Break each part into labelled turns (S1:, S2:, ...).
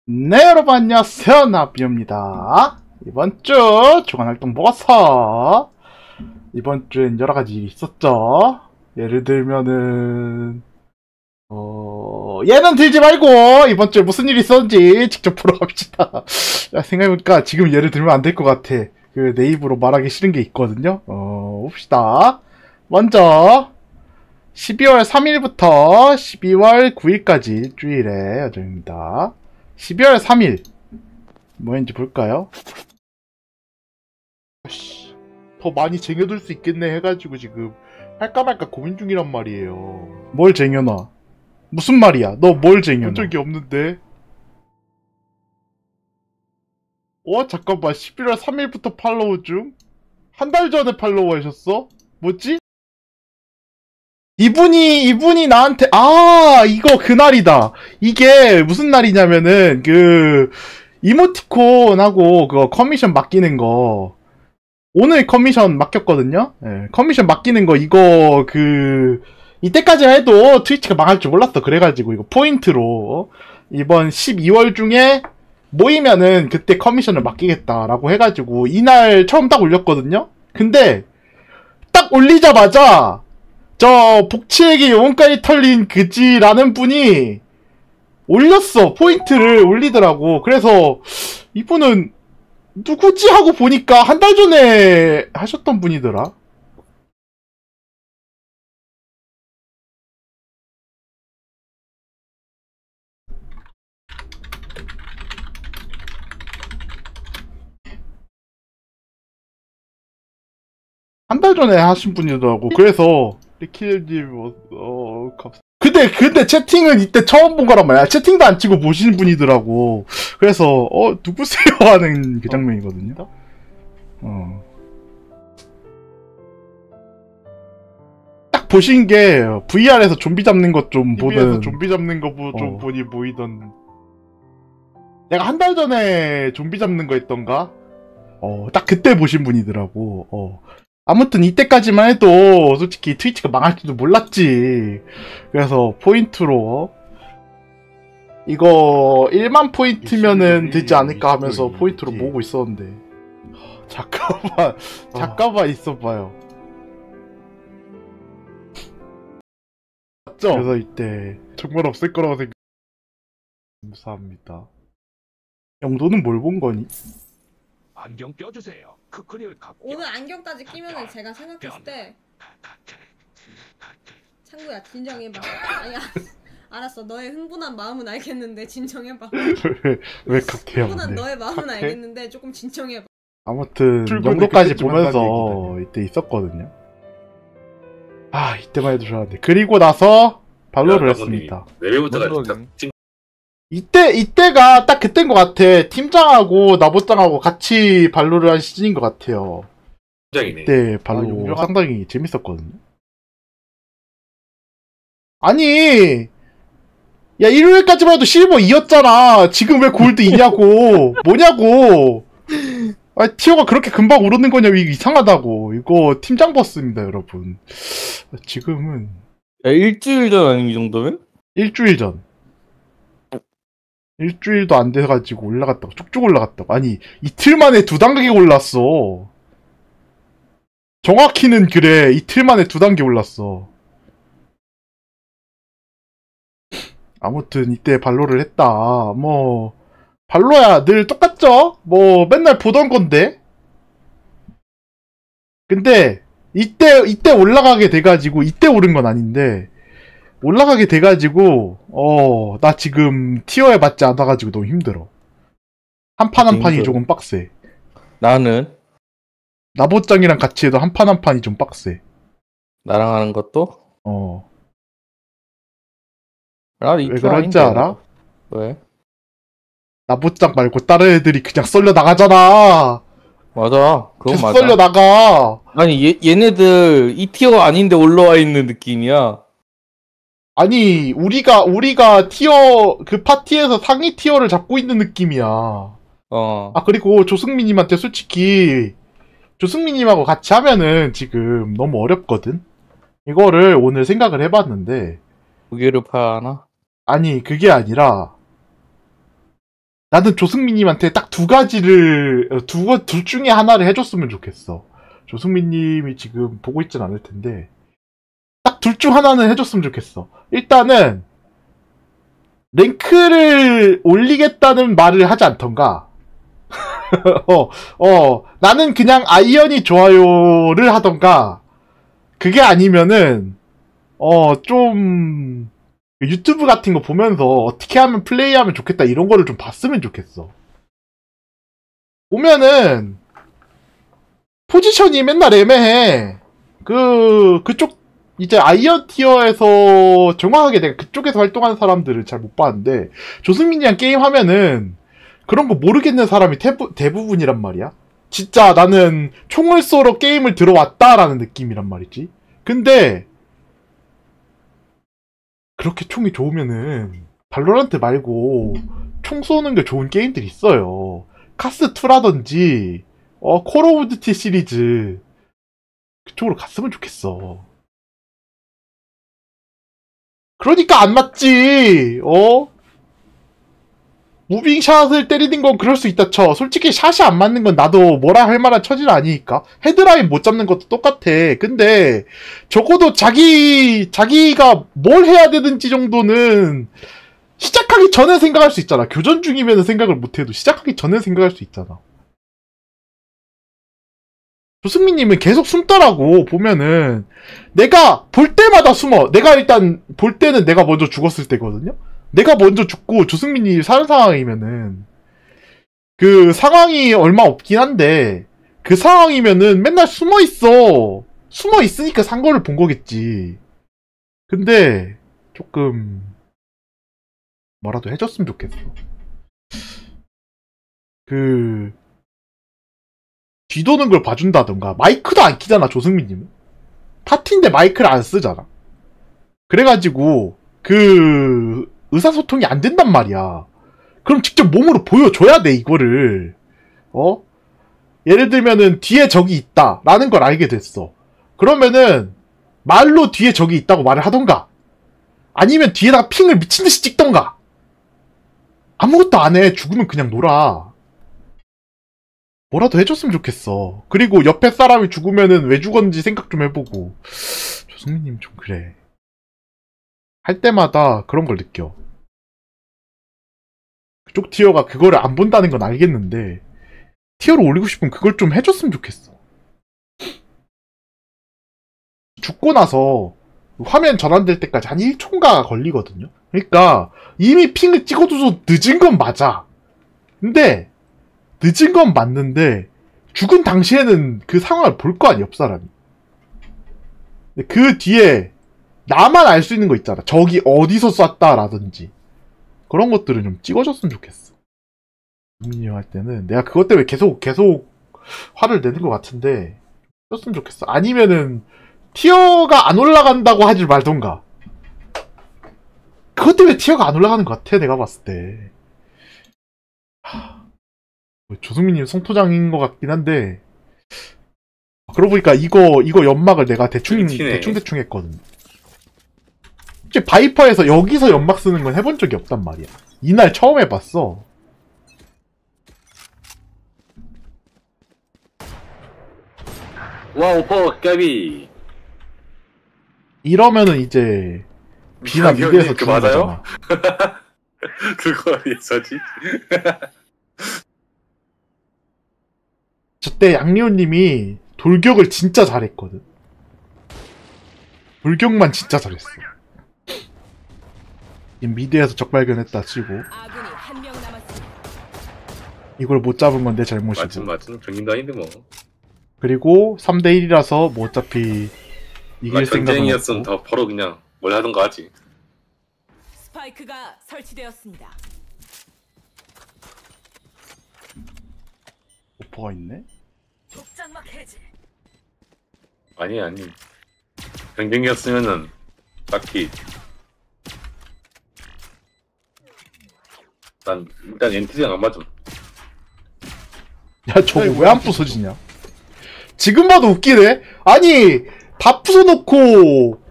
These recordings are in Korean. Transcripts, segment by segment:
S1: 네, 여러분 안녕하세요. 나비입니다. 이번 주 주간활동 모아서 이번 주엔 여러가지 일이 있었죠. 예를 들면은 얘는 들지 말고 이번 주에 무슨 일이 있었는지 직접 보러 갑시다. 생각해보니까 지금 예를 들면 안 될 것 같아. 내 입으로 말하기 싫은 게 있거든요. 봅시다. 먼저 12월 3일부터 12월 9일까지 주일의 여정입니다. 12월 3일 뭐였는지 볼까요? 더 많이 쟁여둘 수 있겠네 해가지고 지금 할까 말까 고민 중이란 말이에요. 뭘 쟁여놔? 무슨 말이야? 너 뭘 쟁여놔? 본 적이 없는데. 잠깐만, 11월 3일부터 팔로우 중? 한 달 전에 팔로우 하셨어? 뭐지? 이분이 나한테, 이거 그날이다. 이게 무슨 날이냐면은, 이모티콘하고 그거 커미션 맡기는 거. 오늘 커미션 맡겼거든요? 예, 커미션 맡기는 거, 이거, 이때까지 해도 트위치가 망할 줄 몰랐어. 그래가지고, 이거 포인트로, 이번 12월 중에 모이면은 그때 커미션을 맡기겠다라고 해가지고, 이날 처음 딱 올렸거든요? 근데, 딱 올리자마자, 저 복치에게 영혼까지 털린 그지라는 분이 올렸어. 포인트를 올리더라고. 그래서 이분은 누구지 하고 보니까 한 달 전에 하셨던 분이더라. 한 달 전에 하신 분이더라고. 그래서 리킬님 근데 채팅은 이때 처음 본 거란 말이야. 채팅도 안 치고 보시는 분이더라고. 그래서 누구세요 하는 그 장면이거든요. 딱 보신 게 VR에서 좀비 잡는 것 좀 보던. 좀비 잡는 거 좀 보니 보이던. 내가 한 달 전에 좀비 잡는 거 했던가? 딱 그때 보신 분이더라고. 아무튼 이때까지만 해도 솔직히 트위치가 망할지도 몰랐지. 그래서 포인트로 이거 1만 포인트면은 되지 않을까 하면서 포인트로 모으고 있었는데 잠깐만 있어봐요. 맞죠? 그래서 이때 정말 없을 거라고 생각. 감사합니다. 영도는 뭘 본 거니?
S2: 안경 껴주세요. 크크리를 갖고.
S3: 오늘 안경까지 끼면은 제가 생각했을 때 창구야 진정해봐. 아니야 알았어 너의 흥분한 마음은 알겠는데 진정해봐.
S1: 왜 각해요?
S3: 흥분한 너의 마음은 알겠는데 조금 진정해봐.
S1: 아무튼 영도까지 보면서 이때 있었거든요. 이때만 해도 좋았는데. 그리고 나서 발로를 했습니다.
S4: 레벨부터가
S1: 이때가 딱 그때인 것 같아. 팀장하고 나보짱하고 같이 발로를 한 시즌인 것 같아요.
S4: 팀장이네.
S1: 이때 발로 상당히 재밌었거든요. 아니, 야, 일요일까지만 해도 실버 2였잖아. 지금 왜 골드 2냐고. 뭐냐고. 티어가 그렇게 금방 오르는 거냐, 이거 이상하다고. 이거 팀장 버스입니다, 여러분. 지금은.
S5: 야, 일주일 전 아닌 이 정도면?
S1: 일주일 전. 일주일도 안 돼가지고 올라갔다가 쭉쭉 올라갔다고. 아니 이틀 만에 2단계 올랐어. 정확히는 그래. 이틀 만에 2단계 올랐어. 아무튼 이때 발로를 했다. 뭐 발로야 늘 똑같죠? 뭐 맨날 보던 건데. 근데 이때 올라가게 돼가지고 이때 오른 건 아닌데 올라가게 돼가지고 나 지금 티어에 맞지 않아가지고 너무 힘들어. 한 판 한 판이 조금 빡세.
S5: 나는
S1: 나보짱이랑 같이 해도 한 판 한 판이 좀 빡세.
S5: 나랑 하는 것도?
S1: 왜 그런지 알아?
S5: 왜?
S1: 나보짱 말고 다른 애들이 그냥 썰려 나가잖아.
S5: 맞아. 그건
S1: 계속
S5: 맞아.
S1: 썰려 나가.
S5: 아니 얘네들 이 티어가 아닌데 올라와 있는 느낌이야.
S1: 아니 우리가 티어 그 파티에서 상위 티어를 잡고 있는 느낌이야. 그리고 조승민님한테 솔직히 조승민님하고 같이 하면은 지금 너무 어렵거든. 이거를 오늘 생각을 해봤는데
S5: 무게를 파나?
S1: 아니 그게 아니라 나는 조승민님한테 딱 두 가지를 둘 중에 하나를 해줬으면 좋겠어. 조승민님이 지금 보고 있진 않을 텐데 딱 둘 중 하나는 해줬으면 좋겠어. 일단은 랭크를 올리겠다는 말을 하지 않던가 나는 그냥 아이언이 좋아요를 하던가 그게 아니면은 좀 유튜브 같은 거 보면서 어떻게 하면 플레이하면 좋겠다 이런 거를 좀 봤으면 좋겠어. 보면은 포지션이 맨날 애매해. 그쪽 이제 아이언 티어에서 정확하게 내가 그쪽에서 활동하는 사람들을 잘 못 봤는데 조승민이랑 게임 하면은 그런 거 모르겠는 사람이 대부분이란 말이야. 진짜 나는 총을 쏘러 게임을 들어왔다라는 느낌이란 말이지. 근데 그렇게 총이 좋으면은 발로란트 말고 총 쏘는 게 좋은 게임들이 있어요. 카스2라든지 콜 오브 듀티 시리즈 그쪽으로 갔으면 좋겠어. 그러니까 안 맞지. 무빙샷을 때리는 건 그럴 수 있다 쳐. 솔직히 샷이 안 맞는 건 나도 뭐라 할 만한 처지는 아니니까. 헤드라인 못 잡는 것도 똑같아. 근데 적어도 자기가 뭘 해야 되는지 정도는 시작하기 전에 생각할 수 있잖아. 교전 중이면 생각을 못해도 시작하기 전에 생각할 수 있잖아. 조승민님은 계속 숨더라고. 보면은 내가 볼 때마다 숨어. 내가 일단 볼 때는 내가 먼저 죽었을 때거든요. 내가 먼저 죽고 조승민이 사는 상황이면은 그 상황이 얼마 없긴 한데 그 상황이면은 맨날 숨어 있어. 숨어 있으니까 산 거를 본 거겠지. 근데 조금 뭐라도 해줬으면 좋겠어. 뒤도는 걸 봐준다던가. 마이크도 안 키잖아 조승민님은. 파티인데 마이크를 안 쓰잖아. 그래가지고 의사소통이 안 된단 말이야. 그럼 직접 몸으로 보여줘야 돼 이거를. 예를 들면은 뒤에 적이 있다 라는 걸 알게 됐어. 그러면은 말로 뒤에 적이 있다고 말을 하던가 아니면 뒤에다가 핑을 미친듯이 찍던가. 아무것도 안 해. 죽으면 그냥 놀아. 뭐라도 해줬으면 좋겠어. 그리고 옆에 사람이 죽으면은 왜 죽었는지 생각 좀 해보고. 조승민님 좀 그래. 할 때마다 그런 걸 느껴. 그쪽 티어가 그거를 안 본다는 건 알겠는데 티어를 올리고 싶으면 그걸 좀 해줬으면 좋겠어. 죽고 나서 화면 전환될 때까지 한 1초인가 걸리거든요. 그러니까 이미 핑을 찍어줘서 늦은 건 맞아. 근데 늦은 건 맞는데 죽은 당시에는 그 상황을 볼 거 아니야, 옆 사람이. 그 뒤에 나만 알 수 있는 거 있잖아. 적이 어디서 쐈다라든지 그런 것들은 좀 찍어줬으면 좋겠어. 민이 형 할 때는 내가 그것 때문에 계속 화를 내는 것 같은데 줬으면 좋겠어. 아니면은 티어가 안 올라간다고 하지 말던가. 그것 때문에 티어가 안 올라가는 것 같아 내가 봤을 때. 조승민님 성토장인 것 같긴 한데 그러고 보니까 이거 연막을 내가 대충 했거든. 솔직히 바이퍼에서 여기서 연막 쓰는 건 해본 적이 없단 말이야. 이날 처음 해봤어.
S4: 와 오퍼 까비.
S1: 이러면은 이제 B나 미드에서
S4: 그
S1: 주는
S4: 맞아요?
S1: 거잖아.
S4: 그거 어디서지?
S1: 저때 양리호님이 돌격을 진짜 잘했거든. 돌격만 진짜 잘했어. 미드에서 적 발견했다 치고 이걸 못 잡은 건 내 잘못이고.
S4: 맞은 경기도 아닌데 뭐.
S1: 그리고 3대1이라서 뭐 어차피 이길 생각은
S4: 경쟁이었으면
S1: 없고.
S4: 더 바로 그냥 뭘 하던가 하지.
S6: 스파이크가 설치되었습니다.
S1: 오퍼가 있네?
S6: 독장막 해제.
S4: 아니 경쟁이었으면은 딱히 난 일단 엔트리랑 안 맞음.
S1: 야 저거 왜 안 부서지냐? 지금 봐도 웃기네? 아니 다 부숴놓고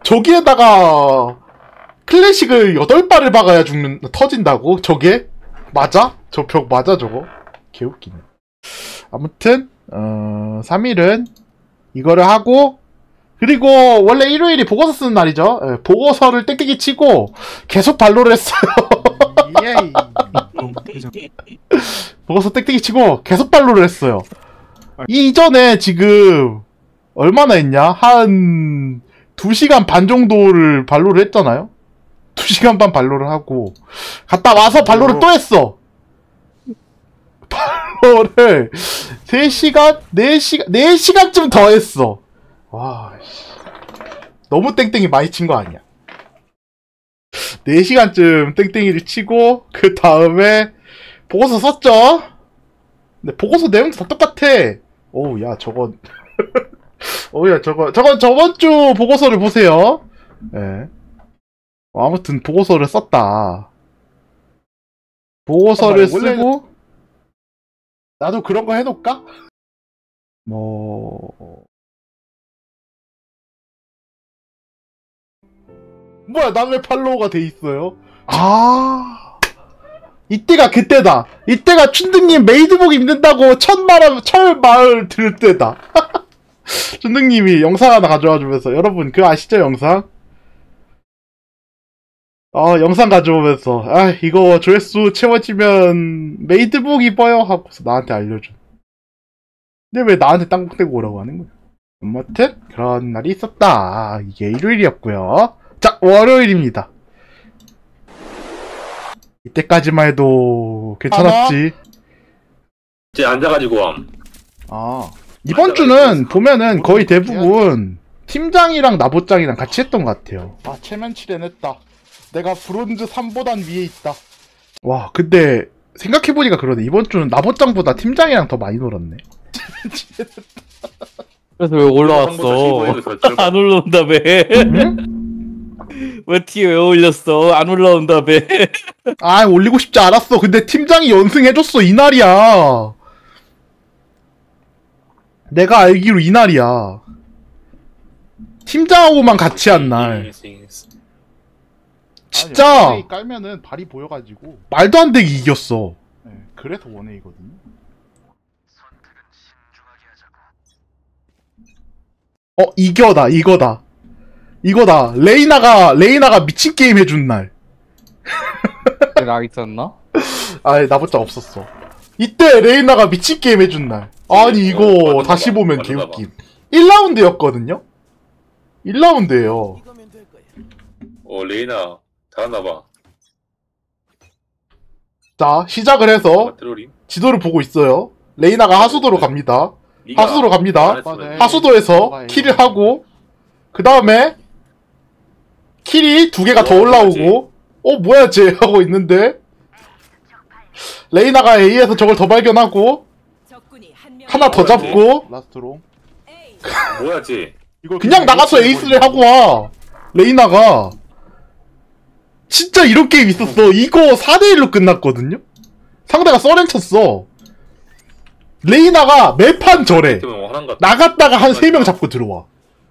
S1: 저기에다가 클래식을 8발을 박아야 터진다고? 저게? 맞아? 저 벽 맞아 저거? 개웃기네. 아무튼 3일은 이거를 하고, 그리고 원래 일요일이 보고서 쓰는 날이죠. 예, 보고서를 땡땡이 치고 계속 발로를 했어요. 예이. 보고서 땡땡이 치고 계속 발로를 했어요. 이전에 지금 얼마나 했냐? 한 2시간 반 정도를 발로를 했잖아요. 2시간 반 발로를 하고 갔다 와서 발로를 또 했어. 발로를 3시간? 4시간쯤 더 했어. 와, 씨. 너무 땡땡이 많이 친 거 아니야? 4시간쯤 땡땡이를 치고 그 다음에 보고서 썼죠? 근데 보고서 내용도 다 똑같아. 오우, 야, 저건 저건 저번 주 보고서를 보세요. 예. 아무튼 보고서를 썼다. 보고서를 쓰고 나도 그런 거 해놓을까? 뭐야, 난 왜 팔로우가 돼 있어요? 아, 이때가 그때다. 이때가 춘등님 메이드복 입는다고 철말 들을 때다. 춘등님이 영상 하나 가져와 주면서, 여러분 그거 아시죠, 영상? 영상 가져오면서, 이거 조회수 채워지면 메이드복 입어요 하고서 나한테 알려줘. 근데 왜 나한테 땅콩 떼고 오라고 하는 거야? 아무튼 그런 날이 있었다. 이게 일요일이었고요. 자, 월요일입니다. 이때까지만 해도 괜찮았지.
S4: 이제 앉아가지고
S1: 이번 주는 보면은 거의 대부분 팀장이랑 나보짱이랑 같이 했던 것 같아요. 체면치레 했다. 내가 브론즈 3보단 위에 있다. 와, 근데 생각해보니까 그러네. 이번 주는 나보짱보다 팀장이랑 더 많이 놀았네.
S5: 그래서 왜 올라왔어? 안 올라온다며. 왜 티에 왜 올렸어? 안 올라온다며.
S1: 올리고 싶지 않았어. 근데 팀장이 연승해줬어. 이날이야. 내가 알기로 이날이야. 팀장하고만 같이 한 날. 진짜 깔면은 발이 보여가지고 말도 안 되게 이겼어. 네, 그래서 원웨이거든요. 이거다. 레이나가 미친 게임 해준 날.
S5: 나 있었나?
S1: 나보다 없었어. 이때 레이나가 미친 게임 해준 날. 아니, 이거 다시 보면 개웃김. 1라운드였거든요? 1라운드예요.
S4: 레이나 잘하나봐.
S1: 자, 시작을 해서 지도를 보고 있어요. 레이나가 하수도로 갑니다. 하수도에서 킬을 하고, 그 다음에 킬이 2개가 더 올라오고, 뭐야 쟤 하고 있는데, 레이나가 A에서 저걸 더 발견하고 하나 더 잡고, 라스트롱
S4: 뭐야 쟤?
S1: 그냥 나가서 에이스를 하고 와. 레이나가 진짜 이런 게임 있었어. 이거 4대1로 끝났거든요. 상대가 서렌 쳤어. 레이나가 매판 저래. 나갔다가 한 3명 잡고 들어와.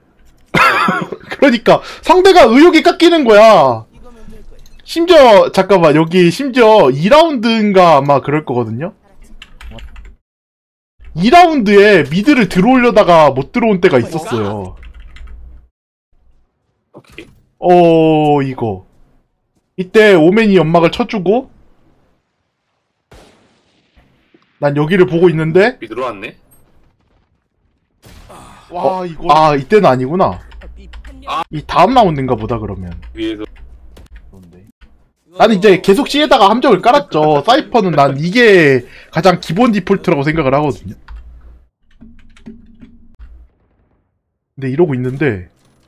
S1: 그러니까 상대가 의욕이 깎이는 거야. 심지어 잠깐만, 여기 심지어 2라운드인가 아마 그럴 거거든요. 2라운드에 미드를 들어오려다가 못 들어온 때가 있었어요. 이거 이때 오맨이 연막을 쳐주고 난 여기를 보고 있는데
S4: 들어왔네.
S1: 와, 이거 이때는 아니구나. 이 다음 라운드인가 보다. 그러면
S4: 위에서
S1: 나는 이제 계속 C에다가 함정을 깔았죠. 사이퍼는 난 이게 가장 기본 디폴트라고 생각을 하거든요. 근데 이러고 있는데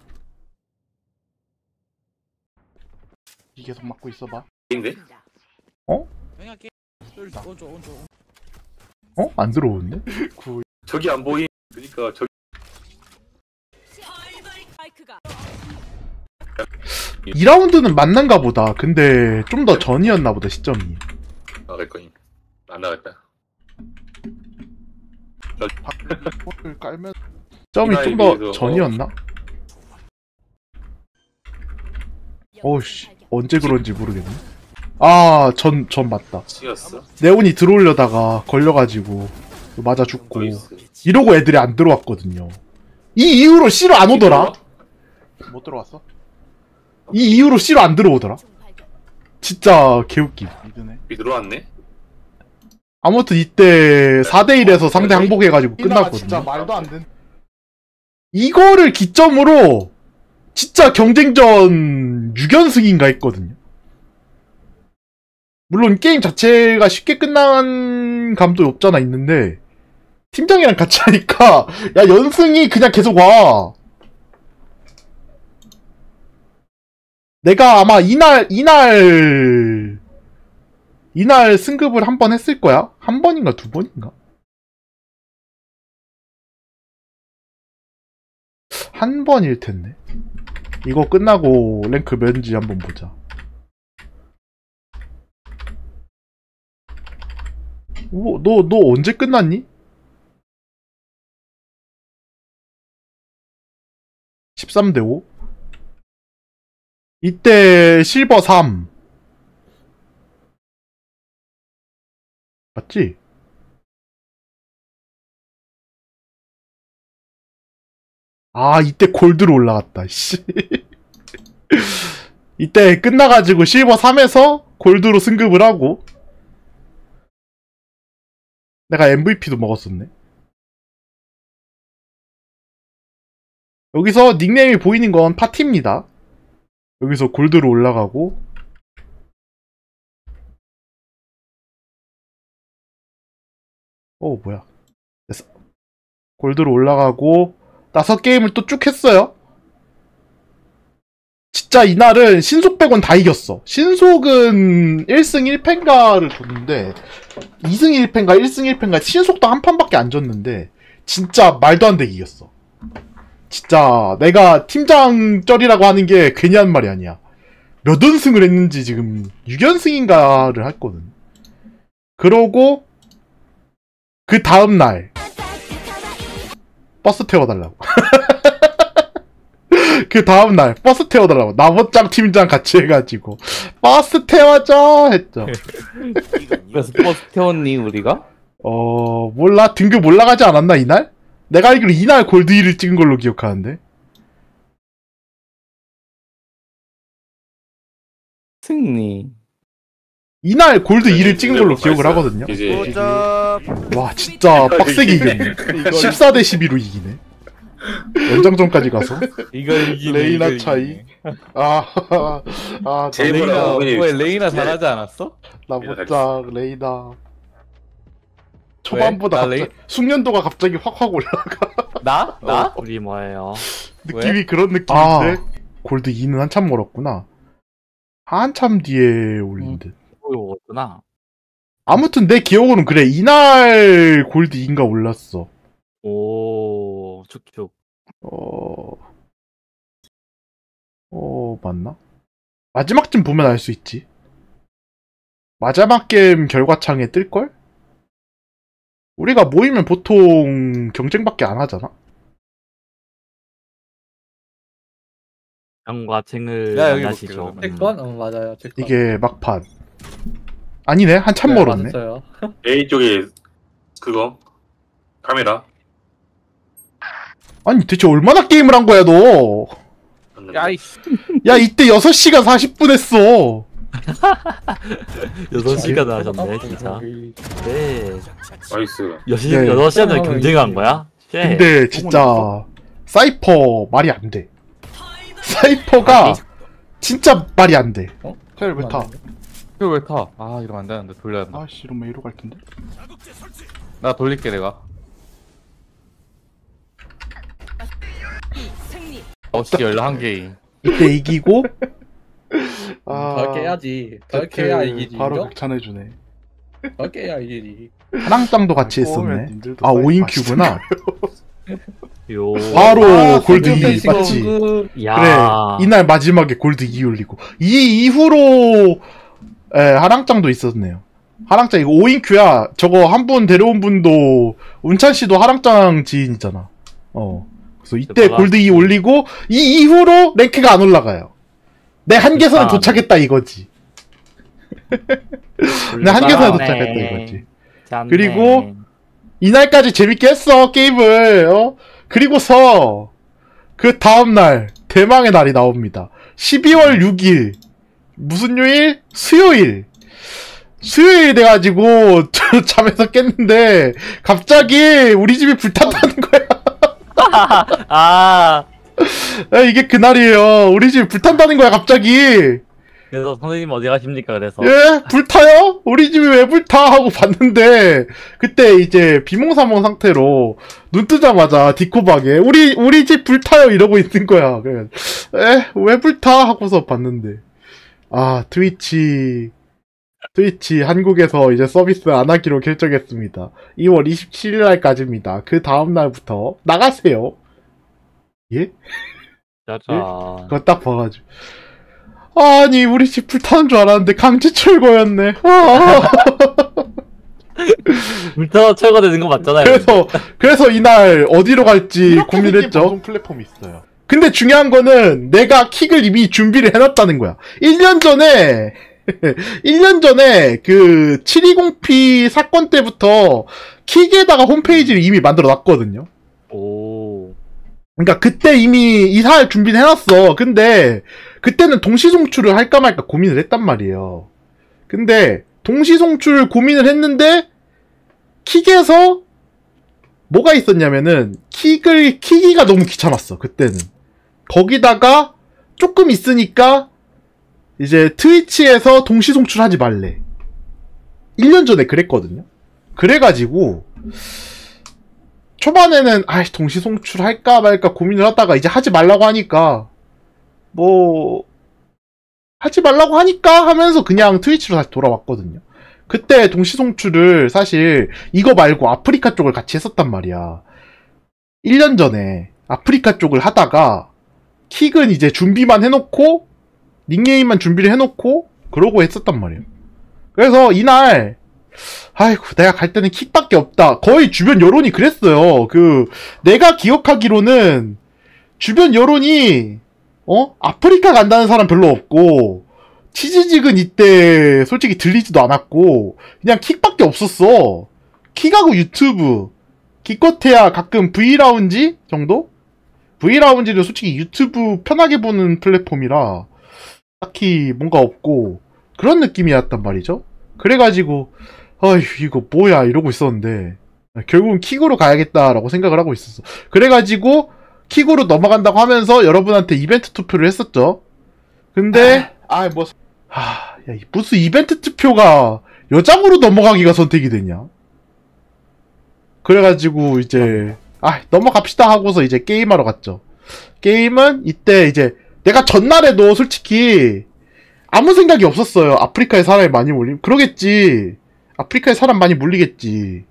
S1: 이 계속 막고 있어봐.
S4: 인데?
S1: 안 들어오는데?
S4: 저기 안 보임. 그러니까 저기
S1: 2라운드는 맞는가 보다. 근데 좀 더 전이었나 보다, 시점이.
S4: 나갈 거임. 안 나갔다.
S1: 깔면 점이 좀 더 전이었나? 어우씨, 언제 그런지 모르겠네. 전 맞다.
S4: 치였어?
S1: 네온이 들어오려다가 걸려가지고 맞아 죽고
S4: 나이스.
S1: 이러고 애들이 안 들어왔거든요. 이 이후로 C로 안 오더라. 못 들어왔어? 이 이후로 C로 안 들어오더라. 진짜 개웃김.
S4: 비 들어왔네?
S1: 아무튼 이때 4대1에서 상대 항복해가지고 끝났거든요.
S7: 진짜 말도 안 된.
S1: 이거를 기점으로 진짜 경쟁전 6연승인가 했거든요. 물론 게임 자체가 쉽게 끝난 감도 없지 않아 있는데 팀장이랑 같이 하니까 야 연승이 그냥 계속 와. 내가 아마 이날 승급을 한 번 했을 거야? 한 번인가 두 번인가? 한 번일 텐데. 이거 끝나고 랭크 몇인지 한번 보자. 너 언제 끝났니? 13대 5? 이때 실버 3 맞지? 이때 골드로 올라갔다 씨. 이때 끝나가지고 실버 3에서 골드로 승급을 하고 내가 MVP도 먹었었네. 여기서 닉네임이 보이는 건 파티입니다. 여기서 골드로 올라가고 뭐야 됐어. 골드로 올라가고 5게임을 또 쭉 했어요. 진짜 이날은 신속 빼곤 다 이겼어. 신속은 1승 1패인가를 줬는데 2승 1패인가 1승 1패인가 신속도 한 판밖에 안 줬는데 진짜 말도 안 되게 이겼어. 진짜 내가 팀장 쩔이라고 하는 게 괜히 한 말이 아니야. 몇 연승을 했는지 지금 6연승인가를 했거든. 그러고 그 다음날 버스 태워달라고. 그 다음날 버스 태워달라고 나머짱 팀장 같이 해가지고 버스 태워줘 했죠.
S5: 그래서 버스 태웠니 우리가?
S1: 몰라. 등급 올라가지 않았나 이날? 내가 알기로 이날 골드 1을 찍은 걸로 기억하는데.
S5: 승리.
S1: 이날 골드 2를 찍은 걸로 기억을 하거든요.
S4: 이제
S1: 와 진짜 빡세게 이겼네. 14대 12로 이기네. 연장전까지 가서
S5: 이걸 이기네.
S1: 레이나
S5: 이걸
S1: 차이.
S5: 이기네.
S4: 제일
S5: 레이나
S4: 뭐라고
S5: 왜 레이나 잘하지 않았어?
S1: 나 못자 레이나. 초반보다
S5: 나
S1: 갑자기 숙련도가 갑자기 확 올라가.
S5: 나?
S8: 우리 뭐예요?
S1: 느낌이 그런 느낌인데. 골드 2는 한참 멀었구나. 한참 뒤에 올린 듯.
S8: 뭐였구나.
S1: 아무튼 내 기억으로는 그래. 이날 골드 2인가 올랐어.
S8: 오, 축축.
S1: 맞나? 마지막쯤 보면 알 수 있지. 마지막 게임 결과창에 뜰걸? 우리가 모이면 보통 경쟁밖에 안 하잖아?
S8: 형과 쟁을
S5: 야, 여기
S8: 만나시죠.
S5: 볼게,
S7: 체크원? 맞아요. 체크원.
S1: 이게 막판. 아니네, 한참 멀었네.
S7: 맞았어요.
S4: A 쪽에 그거 카메라.
S1: 아니, 대체 얼마나 게임을 한 거야, 너?
S5: 야이.
S1: 야, 이때 6시간 40분 했어.
S8: 6시간 하셨네, 진짜. 네.
S4: 나이스.
S8: 6시간을 경쟁한 거야? 쉣.
S1: 근데 진짜 사이퍼 말이 안 돼. 사이퍼가 진짜 말이 안 돼. 텔 왜 타?
S5: 이거 왜 타? 이러면 안 되는데 돌려야 된다.
S1: 아씨, 이러면 A로 갈 텐데.
S5: 나 돌릴게 내가.
S6: 승리.
S5: 9시 11개임.
S1: 이때 이기고
S7: 더 깨야지. 더 깨야 이기지.
S1: 바로
S7: 인정?
S1: 극찬해주네.
S7: 더 깨야 이기지.
S1: 하랑짱도 같이 했었네. 5인큐구나.
S8: 요.
S1: 바로 골드 2
S7: 그
S1: 맞지?
S8: 야.
S1: 그래, 이날 마지막에 골드 2 올리고 이 이후로 하랑짱도 있었네요. 하랑짱 이거 5인큐야. 저거 한 분 데려온 분도 운찬씨도 하랑짱 지인이잖아. 그래서 이때
S8: 대박아.
S1: 골드 2 올리고 이 이후로 랭크가 안 올라가요. 내 한계선에
S8: 대박.
S1: 도착했다 이거지. 근데 한계선에 도착했다 이거지. 그리고 이날까지 재밌게 했어 게임을. 그리고서 그 다음날 대망의 날이 나옵니다. 12월 6일 무슨 요일? 수요일 돼가지고 잠에서 깼는데 갑자기 우리 집이 불탔다는 거야.
S8: 아
S1: 이게 그날이에요. 우리 집이 불탄다는 거야 갑자기.
S8: 그래서 선생님 어디 가십니까? 그래서
S1: 예? 불타요? 우리 집이 왜 불타? 하고 봤는데 그때 이제 비몽사몽 상태로 눈 뜨자마자 디코방에 우리 집 불타요 이러고 있는 거야. 그래 왜 불타? 하고서 봤는데 아 트위치 한국에서 이제 서비스 안 하기로 결정했습니다. 2월 27일 날까지입니다. 그 다음 날부터 나가세요. 예?
S8: 짜자.
S1: 그거 딱 봐가지고 아니 우리 집 불타는 줄 알았는데 강제 철거였네.
S8: 불타서 철거되는 거 맞잖아요.
S1: 그래서 이날 어디로 갈지 고민했죠. 방송 플랫폼이 있어요. 근데 중요한 거는 내가 킥을 이미 준비를 해놨다는 거야. 1년 전에 그 720p 사건 때부터 킥에다가 홈페이지를 이미 만들어 놨거든요.
S8: 오.
S1: 그러니까 그때 이미 이사할 준비를 해놨어. 근데 그때는 동시송출을 할까 말까 고민을 했단 말이에요. 근데 동시송출 고민을 했는데 킥에서 뭐가 있었냐면은 킥이가 너무 귀찮았어. 그때는. 거기다가 조금 있으니까 이제 트위치에서 동시송출하지 말래. 1년 전에 그랬거든요. 그래가지고 초반에는 동시송출 할까 말까 고민을 하다가 이제 하지 말라고 하니까 하면서 그냥 트위치로 다시 돌아왔거든요. 그때 동시송출을 사실 이거 말고 아프리카 쪽을 같이 했었단 말이야. 1년 전에 아프리카 쪽을 하다가 킥은 이제 준비만 해놓고 닉네임만 준비를 해놓고 그러고 했었단 말이에요. 그래서 이날 아이고 내가 갈 때는 킥밖에 없다. 거의 주변 여론이 그랬어요. 내가 기억하기로는 주변 여론이 아프리카 간다는 사람 별로 없고 치즈직은 이때 솔직히 들리지도 않았고 그냥 킥밖에 없었어. 킥하고 유튜브 기껏해야 가끔 V라운지 정도? V라운지도 솔직히 유튜브 편하게 보는 플랫폼이라 딱히 뭔가 없고 그런 느낌이었단 말이죠. 그래가지고 이거 뭐야 이러고 있었는데 결국은 킥으로 가야겠다라고 생각을 하고 있었어. 그래가지고 킥으로 넘어간다고 하면서 여러분한테 이벤트 투표를 했었죠. 근데 무슨 이벤트 투표가 여장으로 넘어가기가 선택이 되냐. 그래가지고 이제 넘어갑시다 하고서 이제 게임하러 갔죠. 게임은 이때 이제 내가 전날에도 솔직히 아무 생각이 없었어요. 아프리카에 사람이 많이 몰리면 그러겠지. 아프리카에 사람 많이 몰리겠지.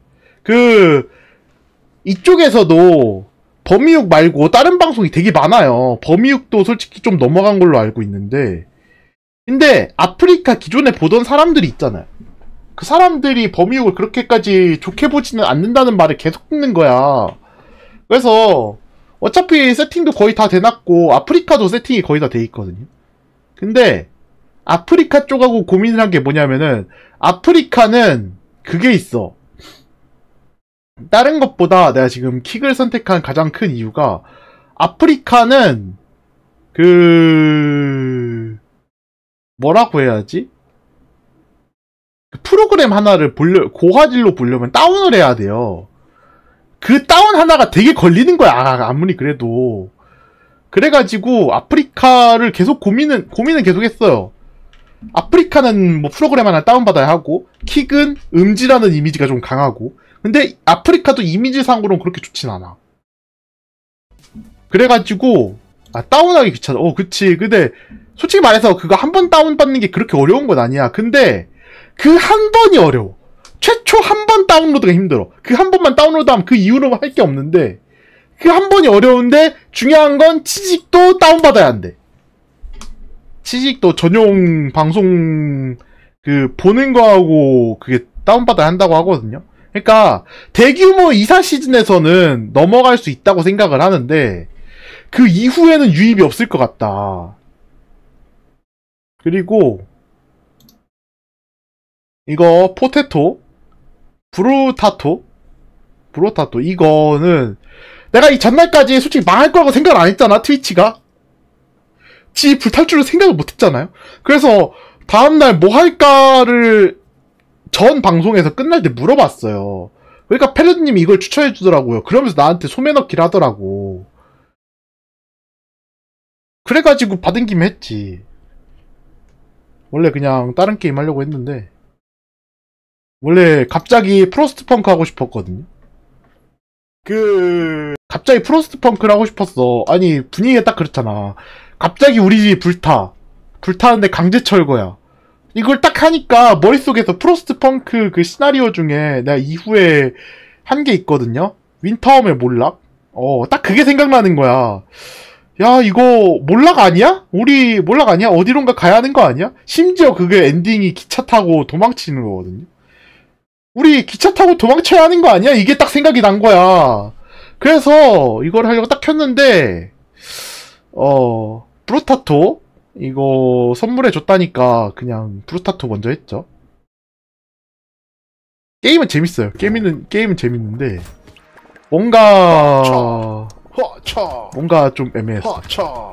S1: 이쪽에서도 범이육 말고 다른 방송이 되게 많아요. 범이육도 솔직히 좀 넘어간 걸로 알고 있는데 근데 아프리카 기존에 보던 사람들이 있잖아요. 그 사람들이 범이육을 그렇게까지 좋게 보지는 않는다는 말을 계속 듣는 거야. 그래서 어차피 세팅도 거의 다 돼놨고 아프리카도 세팅이 거의 다 돼 있거든요. 근데 아프리카 쪽하고 고민을 한 게 뭐냐면은 아프리카는 그게 있어. 다른 것보다 내가 지금 킥을 선택한 가장 큰 이유가 아프리카는 뭐라고 해야지? 프로그램 하나를 고화질로 보려면 다운을 해야 돼요. 그 다운 하나가 되게 걸리는 거야. 아무리 그래도. 그래가지고 아프리카를 계속 고민은 계속 했어요. 아프리카는 뭐 프로그램 하나 다운받아야 하고 킥은 음지라는 이미지가 좀 강하고 근데 아프리카도 이미지상으로는 그렇게 좋진 않아. 그래가지고 다운하기 귀찮아. 그치. 근데 솔직히 말해서 그거 한 번 다운받는 게 그렇게 어려운 건 아니야. 근데 그 한 번이 어려워. 최초 한 번 다운로드가 힘들어. 그 한 번만 다운로드하면 그 이후로 할 게 없는데 그 한 번이 어려운데 중요한 건 치직도 다운받아야 한대. 치직도 전용 방송 보는 거하고 그게 다운받아야 한다고 하거든요. 그러니까 대규모 이사 시즌에서는 넘어갈 수 있다고 생각을 하는데 그 이후에는 유입이 없을 것 같다. 그리고 이거 포테토, 브루타토, 이거는 내가 이 전날까지 솔직히 망할 거라고 생각을 안 했잖아, 트위치가. 지 불탈 줄은 생각을 못 했잖아요. 그래서 다음날 뭐 할까를 전 방송에서 끝날 때 물어봤어요. 그러니까 패러드님이 이걸 추천해 주더라고요. 그러면서 나한테 소매 넣기를 하더라고. 그래가지고 받은 김에 했지. 원래 그냥 다른 게임 하려고 했는데 원래 갑자기 프로스트 펑크 하고 싶었거든요. 갑자기 프로스트 펑크를 하고 싶었어. 아니 분위기가 딱 그렇잖아. 갑자기 우리 집이 불타는데 강제 철거야. 이걸 딱 하니까 머릿속에서 프로스트 펑크 그 시나리오 중에 내가 이후에 한 게 있거든요. 윈터홈의 몰락. 딱 그게 생각나는 거야. 야, 이거 몰락 아니야? 우리 몰락 아니야? 어디론가 가야 하는 거 아니야? 심지어 그게 엔딩이 기차 타고 도망치는 거거든요. 우리 기차 타고 도망쳐야 하는 거 아니야? 이게 딱 생각이 난 거야. 그래서 이걸 하려고 딱 켰는데 브루타토 이거 선물해 줬다니까 그냥 브루타토 먼저 했죠. 게임은 재밌어요. 게임은 재밌는데 뭔가 좀 애매했어.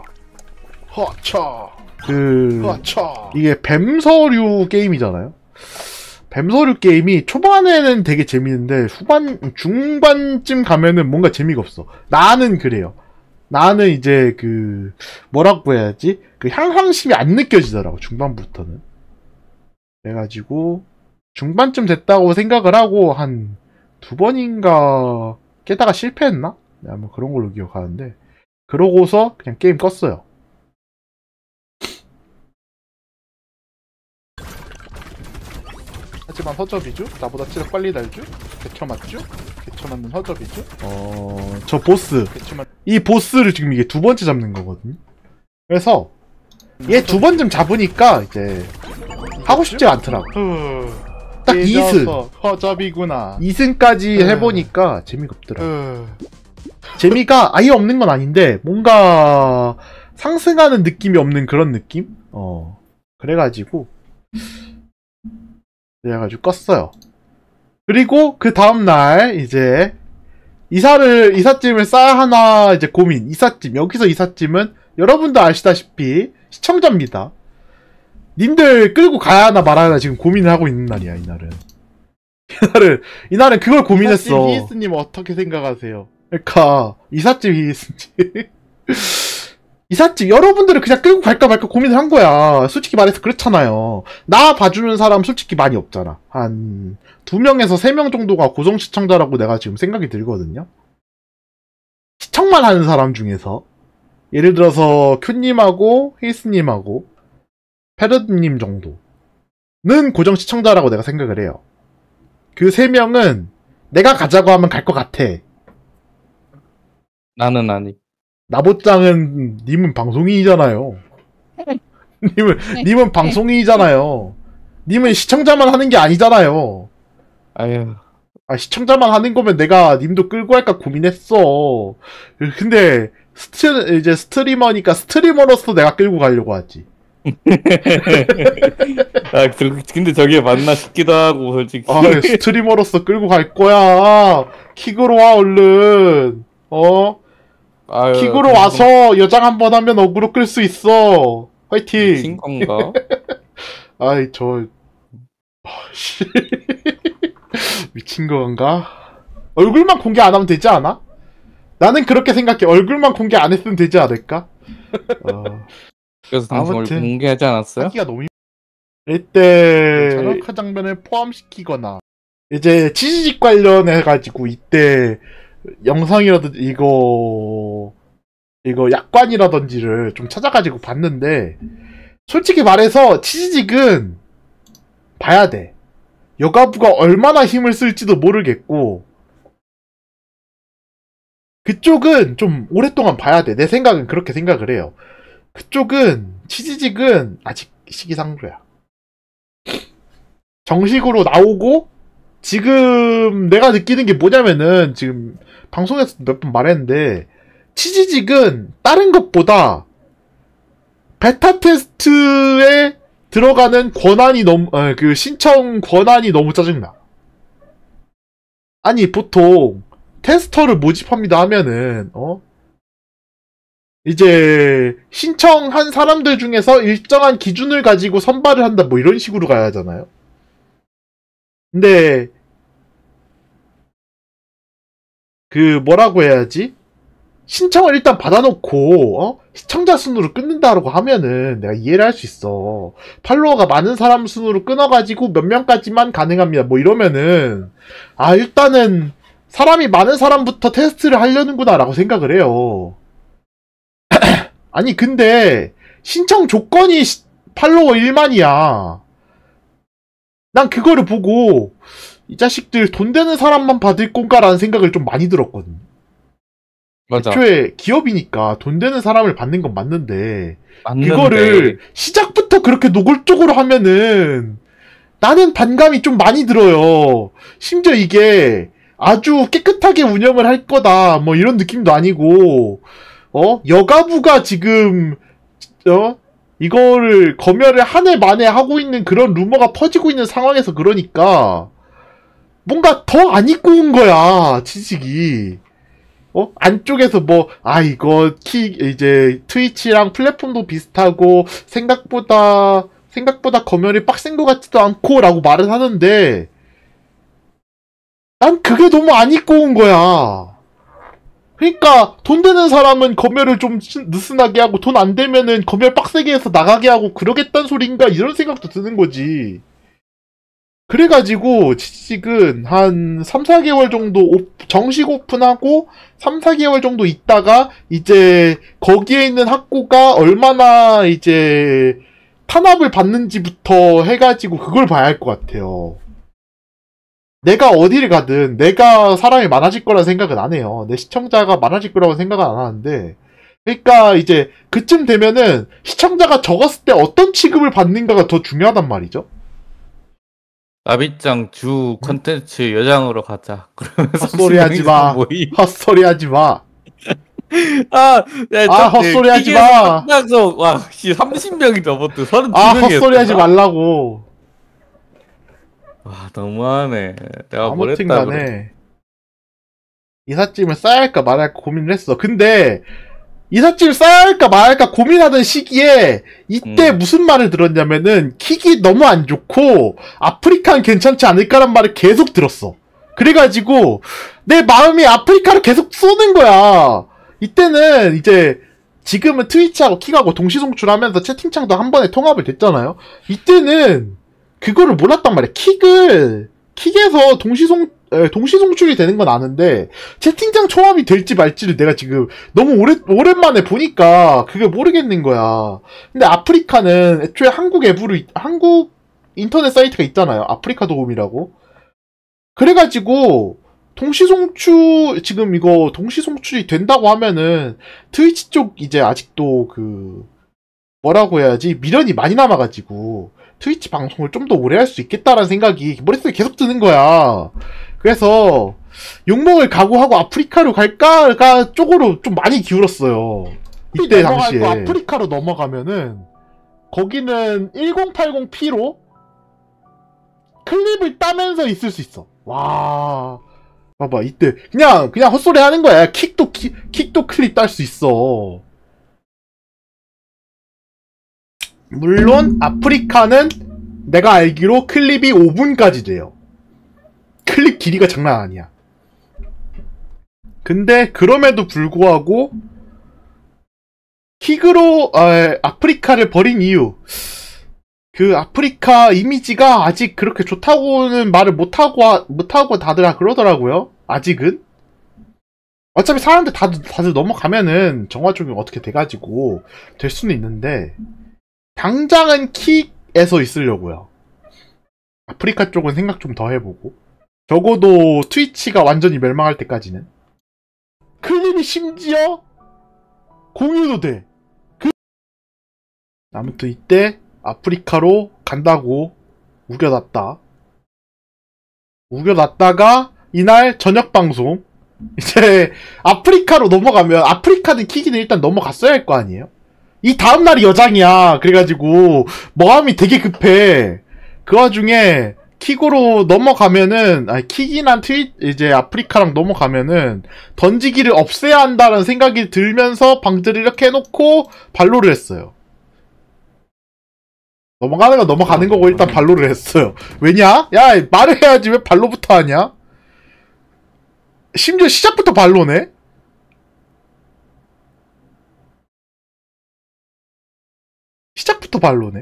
S1: 이게 뱀서류 게임이잖아요. 뱀서류 게임이 초반에는 되게 재밌는데 중반쯤 가면은 뭔가 재미가 없어. 나는 그래요. 나는 이제 뭐라고 해야지? 향황심이 안 느껴지더라고, 중반부터는. 그래가지고, 중반쯤 됐다고 생각을 하고, 한 2번인가 깨다가 실패했나? 뭐 그런 걸로 기억하는데. 그러고서 그냥 게임 껐어요. 하지만 허접이죠? 나보다 체력 빨리 달죠? 개쳐 맞죠? 개쳐 맞는 허접이죠? 저 보스. 이 보스를 지금 이게 2번째 잡는 거거든요. 그래서 얘 2번쯤 잡으니까 이제 하고 싶지가 않더라고. 딱 2승. 허접이구나. 2승까지 해보니까 재미가 없더라고. 재미가 아예 없는 건 아닌데 뭔가 상승하는 느낌이 없는 그런 느낌? 그래가지고 껐어요. 그리고 그 다음날 이제 이삿짐을 싸야 하나 이제 고민. 여기서 이삿짐은 여러분도 아시다시피 시청자입니다. 님들 끌고 가야 하나 말아야 하나 지금 고민을 하고 있는 날이야, 이날은. 이날은 그걸 고민했어. 히스님 어떻게 생각하세요? 그러니까 이삿짐 이삿짐 여러분들은 그냥 끌고 갈까 말까 고민을 한 거야. 솔직히 말해서 그렇잖아요. 나 봐주는 사람 솔직히 많이 없잖아. 한 2명에서 3명 정도가 고정 시청자라고 내가 지금 생각이 들거든요. 시청만 하는 사람 중에서 예를 들어서 큐님하고 헤이스님하고 페르드님 정도는 고정 시청자라고 내가 생각을 해요. 그 3명은 내가 가자고 하면 갈 것 같아.
S5: 나는 아니.
S1: 나보짱은 님은 방송인이잖아요. 님은 방송인이잖아요. 님은 시청자만 하는 게 아니잖아요.
S5: 아유.
S1: 시청자만 하는 거면 내가 님도 끌고 갈까 고민했어. 근데 이제 스트리머니까 스트리머로서 내가 끌고 가려고 하지.
S5: 근데 저게 맞나 싶기도 하고 솔직히.
S1: 스트리머로서 끌고 갈 거야. 킥으로 와 얼른. 킥으로 와서 여장 한번 하면 어그로 끌 수 있어. 화이팅.
S5: 미친 건가?
S1: 미친 건가? 얼굴만 공개 안 하면 되지 않아? 나는 그렇게 생각해. 얼굴만 공개 안 했으면 되지 않을까?
S5: 그래서 방송을 공개하지 않았어요?
S1: 하기가 너무 이때 전화카 장면을 포함시키거나 이제 치즈직 관련해가지고 이때 영상이라든지 이거 약관이라든지를 좀 찾아가지고 봤는데 솔직히 말해서 치즈직은 봐야 돼. 여가부가 얼마나 힘을 쓸지도 모르겠고 그쪽은 좀 오랫동안 봐야 돼. 내 생각은 그렇게 생각을 해요. 그쪽은 치즈직은 아직 시기상조야. 정식으로 나오고 지금 내가 느끼는 게 뭐냐면은 지금 방송에서 몇 번 말했는데 치즈직은 다른 것보다 베타 테스트에 들어가는 권한이 너무 그 신청 권한이 너무 짜증나. 아니 보통 테스터를 모집합니다 하면은 이제 신청한 사람들 중에서 일정한 기준을 가지고 선발을 한다 뭐 이런 식으로 가야 하잖아요. 근데 그 뭐라고 해야지? 신청을 일단 받아놓고 시청자 순으로 끊는다라고 하면은 내가 이해를 할 수 있어. 팔로워가 많은 사람 순으로 끊어가지고 몇 명까지만 가능합니다. 뭐 이러면은 아 일단은 사람이 많은 사람부터 테스트를 하려는구나 라고 생각을 해요. 아니 근데 신청 조건이 팔로워 1만이야. 난 그거를 보고 이 자식들 돈 되는 사람만 받을 건가라는 생각을 좀 많이 들었거든.
S5: 맞아.
S1: 애초에 기업이니까 돈 되는 사람을 받는 건 맞는데
S5: 맞는데.
S1: 그거를 시작부터 그렇게 노골적으로 하면은 나는 반감이 좀 많이 들어요. 심지어 이게 아주 깨끗하게 운영을 할 거다 뭐 이런 느낌도 아니고 여가부가 지금 이거를 검열을 한 해 만에 하고 있는 그런 루머가 퍼지고 있는 상황에서 그러니까 뭔가 더 안 입고 온 거야 지식이. 안쪽에서 뭐, 이거, 이제, 트위치랑 플랫폼도 비슷하고, 생각보다 검열이 빡센 것 같지도 않고, 라고 말을 하는데, 난 그게 너무 안 입고 온 거야. 그러니까, 돈 되는 사람은 검열을 좀 느슨하게 하고, 돈 안 되면은 검열 빡세게 해서 나가게 하고, 그러겠다는 소린가? 이런 생각도 드는 거지. 그래가지고 지식은 한 3, 4개월 정도 정식 오픈하고 3, 4개월 정도 있다가 이제 거기에 있는 학고가 얼마나 이제 탄압을 받는지부터 해가지고 그걸 봐야 할 것 같아요. 내가 어디를 가든 내가 사람이 많아질 거라 생각은 안 해요. 내 시청자가 많아질 거라고 생각은 안 하는데 그러니까 이제 그쯤 되면은 시청자가 적었을 때 어떤 취급을 받는가가 더 중요하단 말이죠.
S5: 나비짱 주 컨텐츠 여장으로 가자. 그러면서
S1: 헛소리 하지 마. 헛소리 하지 마. 헛소리 하지 마.
S5: 끝나서 와, 30명이 넘었대. 32명이.
S1: 헛소리 하지 말라고.
S5: 와, 너무하네. 내가 뭘
S1: 아무튼
S5: 했다
S1: 간에
S5: 그래.
S1: 이삿짐을 싸야 할까 말할까 고민을 했어. 근데 이삿짐 싸야 할까 말할까 고민하던 시기에 이때 무슨 말을 들었냐면은 킥이 너무 안 좋고 아프리카는 괜찮지 않을까란 말을 계속 들었어. 그래가지고 내 마음이 아프리카를 계속 쏘는 거야. 이때는 이제 지금은 트위치하고 킥하고 동시 송출하면서 채팅창도 한 번에 통합을 됐잖아요. 이때는 그거를 몰랐단 말이야. 킥에서 동시 송출이 되는 건 아는데 채팅창 총합이 될지 말지를 내가 지금 너무 오랜만에 보니까 그게 모르겠는 거야. 근데 아프리카는 애초에 한국 인터넷 사이트가 있잖아요. 아프리카 도움이라고. 그래가지고 지금 이거 동시 송출이 된다고 하면은 트위치 쪽 이제 아직도 뭐라고 해야지 미련이 많이 남아가지고 트위치 방송을 좀 더 오래 할 수 있겠다라는 생각이 머릿속에 계속 드는 거야. 그래서 욕먹을 각오하고 아프리카로 갈까가 쪽으로 좀 많이 기울었어요. 이때 당시에 아프리카로 넘어가면은 거기는 1080p로 클립을 따면서 있을 수 있어. 와, 봐봐 이때 그냥 헛소리 하는 거야. 킥도 클립 딸 수 있어. 물론 아프리카는 내가 알기로 클립이 5분까지 돼요. 클립 길이가 장난 아니야. 근데 그럼에도 불구하고 킥으로 아프리카를 버린 이유, 그 아프리카 이미지가 아직 그렇게 좋다고는 말을 못하고 다들 그러더라고요. 아직은. 어차피 사람들 다들 넘어가면은 정화 쪽이 어떻게 돼가지고 될 수는 있는데 당장은 킥에서 있으려고요. 아프리카 쪽은 생각 좀 더 해보고 적어도 트위치가 완전히 멸망할 때까지는. 클립이 심지어 공유도 돼. 아무튼 이때 아프리카로 간다고 우겨놨다가 이날 저녁 방송 이제 아프리카로 넘어가면 아프리카는 킥이는 일단 넘어갔어야 할 거 아니에요. 이 다음날이 여장이야. 그래가지고 마음이 되게 급해. 그 와중에 킥으로 넘어가면은, 아니, 킥이랑 이제 아프리카랑 넘어가면은 던지기를 없애야 한다는 생각이 들면서 방들을 이렇게 해놓고 발로를 했어요. 넘어가는 건 넘어가는 거고 일단 발로를 했어요. 왜냐? 야, 말을 해야지 왜 발로부터 하냐? 심지어 시작부터 발로네? 시작부터 발로네?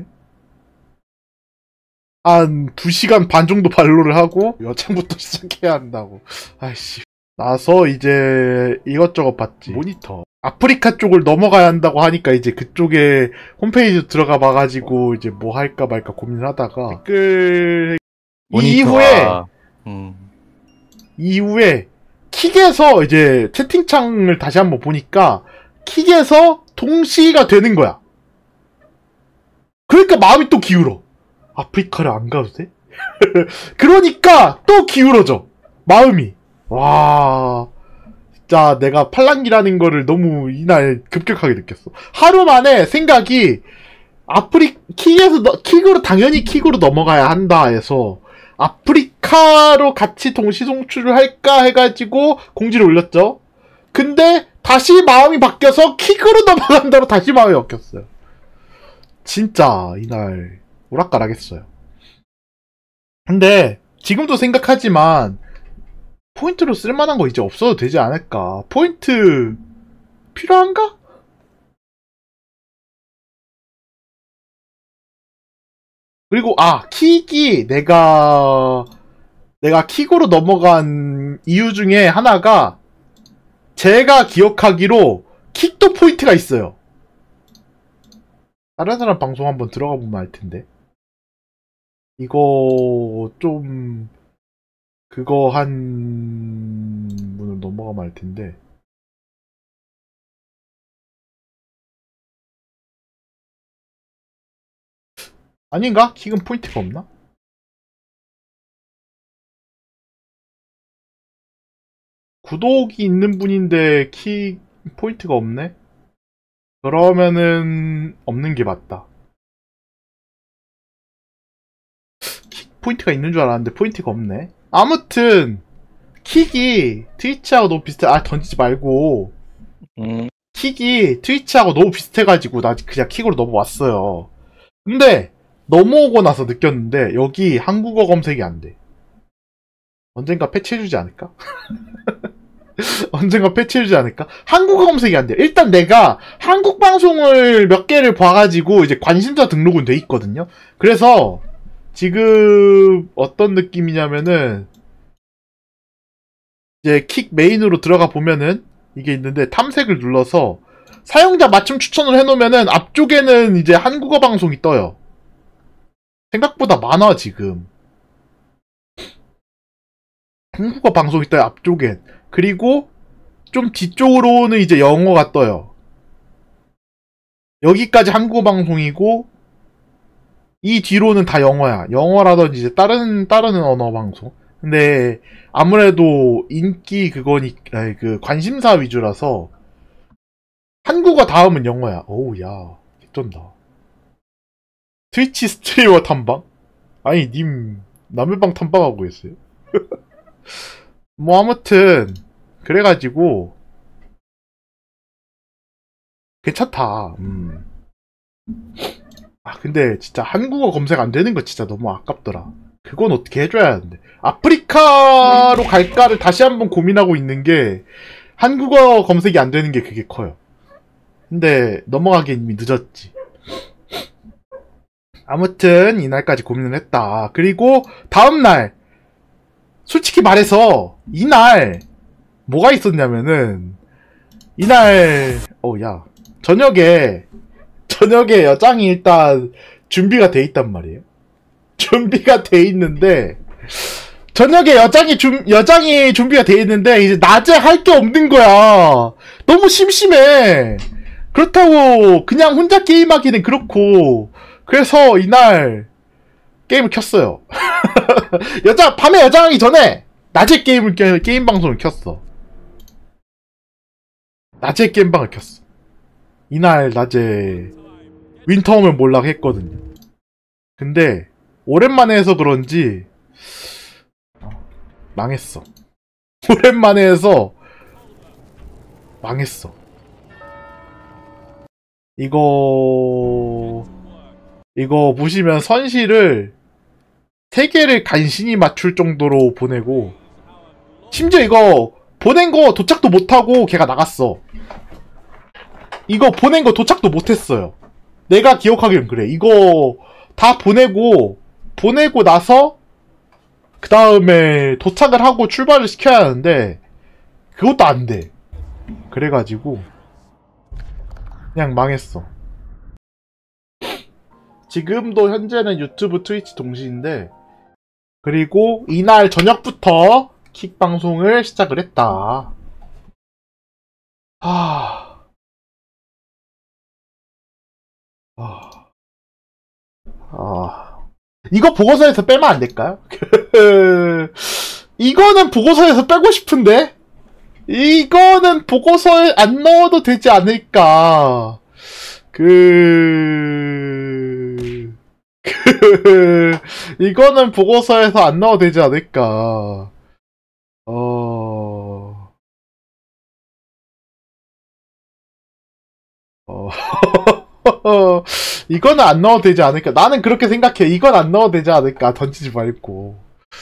S1: 한 2시간 반 정도 발로를 하고 여창부터 시작해야 한다고. 아이씨. 나서 이제 이것저것 봤지. 모니터. 아프리카 쪽을 넘어가야 한다고 하니까 이제 그쪽에 홈페이지 들어가 봐가지고 이제 뭐 할까 말까 고민을 하다가 댓글
S5: 모니터가,
S1: 이후에 킥에서 이제 채팅창을 다시 한번 보니까 킥에서 동시가 되는 거야. 그러니까 마음이 또 기울어. 아프리카를 안 가도 돼? 그러니까 또 기울어져. 마음이. 와, 진짜 내가 팔랑귀라는 거를 너무 이날 급격하게 느꼈어. 하루 만에 생각이 킥으로 당연히 킥으로 넘어가야 한다 해서 아프리카로 같이 동시 송출을 할까 해가지고 공지를 올렸죠. 근데 다시 마음이 바뀌어서 킥으로 넘어간다로 다시 마음이 바뀌었어요. 진짜 이날 오락가락했어요. 근데 지금도 생각하지만 포인트로 쓸만한 거 이제 없어도 되지 않을까. 포인트 필요한가? 그리고 킥이 내가 킥으로 넘어간 이유 중에 하나가 제가 기억하기로 킥도 포인트가 있어요. 다른 사람 방송 한번 들어가 보면 알 텐데. 이거 좀 그거 한 분을 넘어가면 알 텐데. 아닌가? 킥은 포인트가 없나? 구독이 있는 분인데 킥 포인트가 없네? 그러면은 없는 게 맞다. 킥 포인트가 있는 줄 알았는데 포인트가 없네. 아무튼 킥이 트위치하고 너무 비슷해. 던지지 말고. 킥이 트위치하고 너무 비슷해가지고 나 그냥 킥으로 넘어왔어요. 근데 넘어오고 나서 느꼈는데 여기 한국어 검색이 안 돼. 언젠가 패치해주지 않을까? 언젠가 패치해주지 않을까? 한국어 검색이 안 돼. 일단 내가 한국 방송을 몇 개를 봐가지고 이제 관심사 등록은 돼 있거든요. 그래서 지금 어떤 느낌이냐면은 이제 킥 메인으로 들어가 보면은 이게 있는데 탐색을 눌러서 사용자 맞춤 추천을 해놓으면은 앞쪽에는 이제 한국어 방송이 떠요. 생각보다 많아 지금. 한국어 방송이 떠요 앞쪽엔. 그리고 좀 뒤쪽으로는 이제 영어가 떠요. 여기까지 한국어 방송이고 이 뒤로는 다 영어야. 영어라든지 이제 다른 언어 방송. 근데 아무래도 인기 그 관심사 위주라서 한국어 다음은 영어야. 어우 야 개쩐다. 트위치 스트리머 탐방? 아니 님 남의 방 탐방하고 있어요? 뭐 아무튼 그래가지고 괜찮다. 근데 진짜 한국어 검색 안 되는 거 진짜 너무 아깝더라. 그건 어떻게 해줘야 하는데. 아프리카로 갈까를 다시 한번 고민하고 있는 게 한국어 검색이 안 되는 게 그게 커요. 근데 넘어가기엔 이미 늦었지. 아무튼 이날까지 고민을 했다. 그리고 다음날 솔직히 말해서 이날 뭐가 있었냐면은 이날 저녁에 여장이 일단 준비가 돼 있단 말이에요. 준비가 돼 있는데 저녁에 여장이 준비가 돼 있는데 이제 낮에 할 게 없는 거야. 너무 심심해. 그렇다고 그냥 혼자 게임하기는 그렇고 그래서 이날 게임을 켰어요. 밤에 여장하기 전에 낮에 게임 방송을 켰어. 낮에 게임방을 켰어. 이날 낮에 윈터 오면 몰락 했거든요. 근데 오랜만에 해서 그런지 망했어. 오랜만에 해서 망했어. 이거 보시면 선실을 3개를 간신히 맞출 정도로 보내고, 심지어 이거 보낸 거 도착도 못하고 걔가 나갔어. 이거 보낸 거 도착도 못했어요. 내가 기억하기엔 그래. 이거 다 보내고 나서 그 다음에 도착을 하고 출발을 시켜야 하는데 그것도 안 돼. 그래가지고 그냥 망했어. 지금도 현재는 유튜브, 트위치 동시인데, 그리고 이날 저녁부터 킥 방송을 시작을 했다. 이거 보고서에서 빼면 안 될까요? 이거는 보고서에서 빼고 싶은데? 이거는 보고서에 안 넣어도 되지 않을까. 이거는 보고서에서 안 넣어도 되지 않을까. 이거는 안 넣어도 되지 않을까. 나는 그렇게 생각해. 이건 안 넣어도 되지 않을까. 던지지 말고.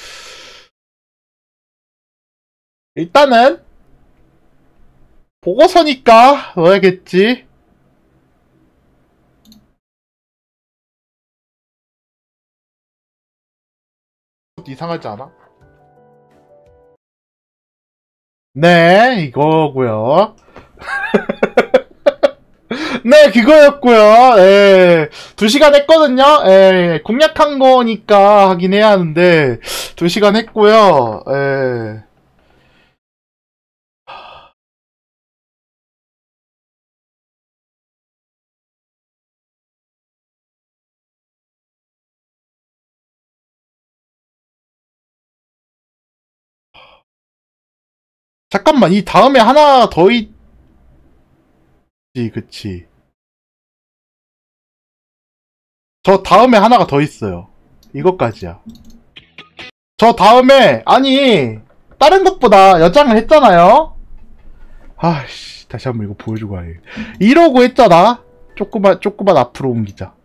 S1: 일단은 보고서니까 넣어야겠지. 이상하지 않아? 네, 이거고요. 네, 그거였고요. 예, 2시간 했거든요. 예, 공략한 거니까 하긴 해야 하는데 2시간 했고요. 예. 잠깐만, 이 다음에 하나 더 있지, 그치. 저 다음에 하나가 더 있어요. 이것까지야. 저 다음에, 아니, 다른 것보다 여장을 했잖아요? 아씨, 다시 한번 이거 보여주고 와야겠. 이러고 했잖아? 조금만 앞으로 옮기자.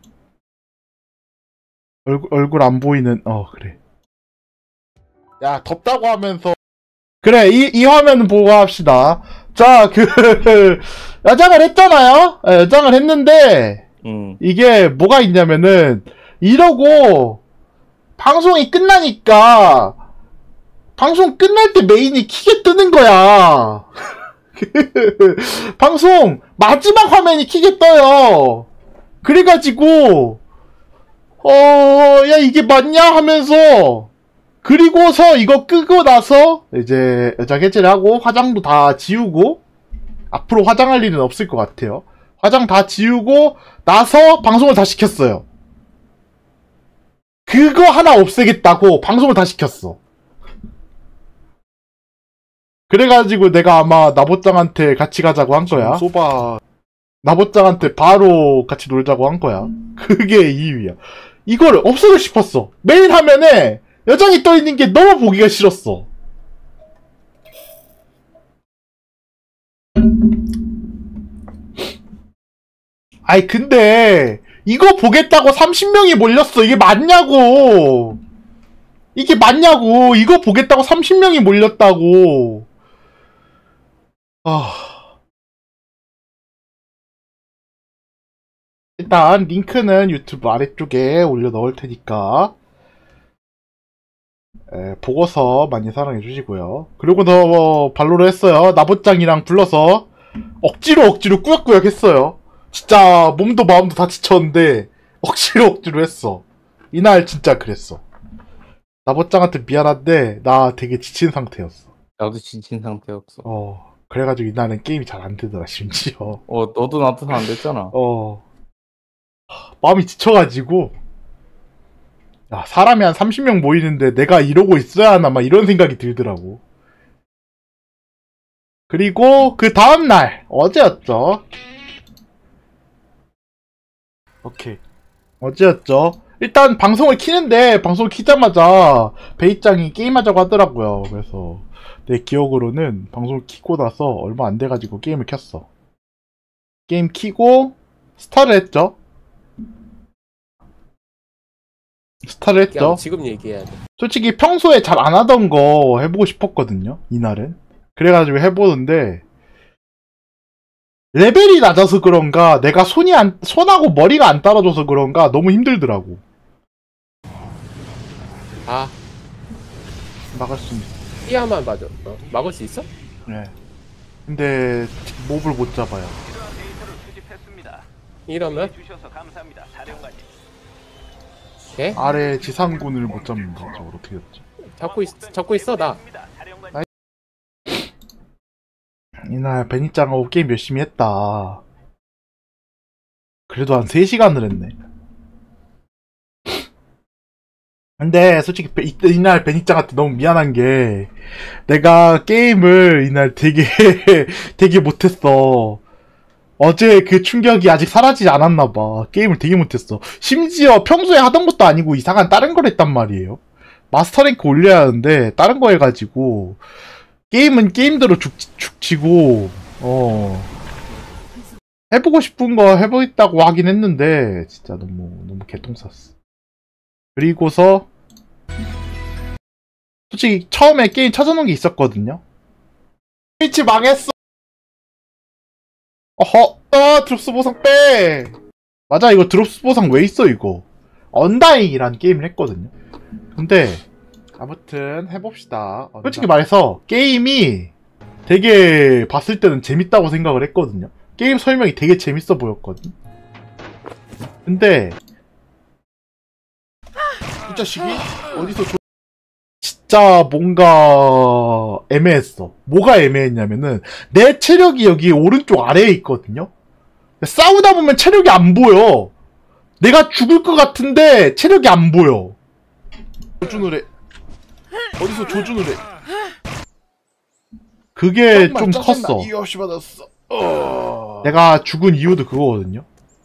S1: 얼굴 안 보이는, 그래. 야, 덥다고 하면서. 그래, 이 화면 보고 합시다. 자, 여장을 했잖아요? 네, 여장을 했는데, 이게 뭐가 있냐면은, 이러고, 방송이 끝나니까, 방송 끝날 때 메인이 키게 뜨는 거야. 방송 마지막 화면이 키게 떠요. 그래가지고, 야, 이게 맞냐? 하면서, 그리고서 이거 끄고 나서 이제 여장 해제를 하고 화장도 다 지우고, 앞으로 화장할 일은 없을 것 같아요. 화장 다 지우고 나서 방송을 다 시켰어요. 그거 하나 없애겠다고 방송을 다 시켰어. 그래가지고 내가 아마 나보짱한테 같이 가자고 한 거야. 소바 나보짱한테 바로 같이 놀자고 한 거야. 그게 이유야. 이거를 없애고 싶었어. 메인 화면에 여장이 떠있는 게 너무 보기가 싫었어. 아이, 근데 이거 보겠다고 30명이 몰렸어. 이게 맞냐고. 이게 맞냐고. 이거 보겠다고 30명이 몰렸다고. 일단 링크는 유튜브 아래쪽에 올려 넣을 테니까 보고서 많이 사랑해 주시고요. 그리고 더 발로를 했어요. 나보짱이랑 불러서 억지로 꾸역꾸역 했어요. 진짜 몸도 마음도 다 지쳤는데 억지로 했어. 이날 진짜 그랬어. 나보짱한테 미안한데 나 되게 지친 상태였어.
S5: 나도 지친 상태였어.
S1: 그래가지고 이날은 게임이 잘 안 되더라, 심지어.
S5: 너도 나도 안 됐잖아.
S1: 마음이 지쳐가지고, 야, 사람이 한 30명 모이는데 내가 이러고 있어야 하나, 막 이런 생각이 들더라고. 그리고 그 다음날, 어제였죠. 오케이. 어제였죠? 일단 방송을 키는데 방송을 키자마자 베이짱이 게임하자고 하더라고요. 그래서 내 기억으로는 방송을 키고 나서 얼마 안 돼가지고 게임을 켰어. 게임 키고 스타를 했죠? 스타를 했죠?
S9: 지금 얘기해야 돼.
S1: 솔직히 평소에 잘 안 하던 거 해보고 싶었거든요. 이날은. 그래가지고 해보는데 레벨이 낮아서 그런가 내가 손하고 머리가 안 따라줘서 그런가 너무 힘들더라고.
S9: 아,
S1: 막을 수 있어.
S9: 삐아만 맞아. 막을 수 있어?
S1: 네. 근데 몹을 못 잡아요.
S9: 이러면? 예?
S1: 아래 지상군을 못 잡는다. 저걸 어떻게 잡지?
S9: 잡고 있어 나.
S1: 이날 베니짱하고 게임 열심히 했다. 그래도 한 3시간을 했네. 근데 솔직히 이날 베니짱한테 너무 미안한 게 내가 게임을 이날 되게 되게 못했어. 어제 그 충격이 아직 사라지지 않았나봐. 게임을 되게 못했어. 심지어 평소에 하던 것도 아니고 이상한 다른 걸 했단 말이에요. 마스터 랭크 올려야 하는데 다른 거 해가지고 게임은 게임대로 죽치고 해보고 싶은 거 해보겠다고 하긴 했는데 진짜 너무 개똥 쌌어. 그리고서 솔직히 처음에 게임 찾아놓은 게 있었거든요. 트위치 망했어. 드롭스 보상 빼. 맞아, 이거 드롭스 보상 왜 있어 이거. 언다잉이란 게임을 했거든요. 근데 아무튼 해봅시다. 솔직히 말해서 게임이 되게 봤을 때는 재밌다고 생각을 했거든요. 게임 설명이 되게 재밌어 보였거든. 근데 이 자식이 어디서 진짜 뭔가 애매했어. 뭐가 애매했냐면은 내 체력이 여기 오른쪽 아래에 있거든요. 싸우다 보면 체력이 안 보여. 내가 죽을 것 같은데 체력이 안 보여. 조준을 해. 어디서 조준을 해. 그게 좀 컸어. 이유 없이 받았어. 내가 죽은 이유도 그거거든요.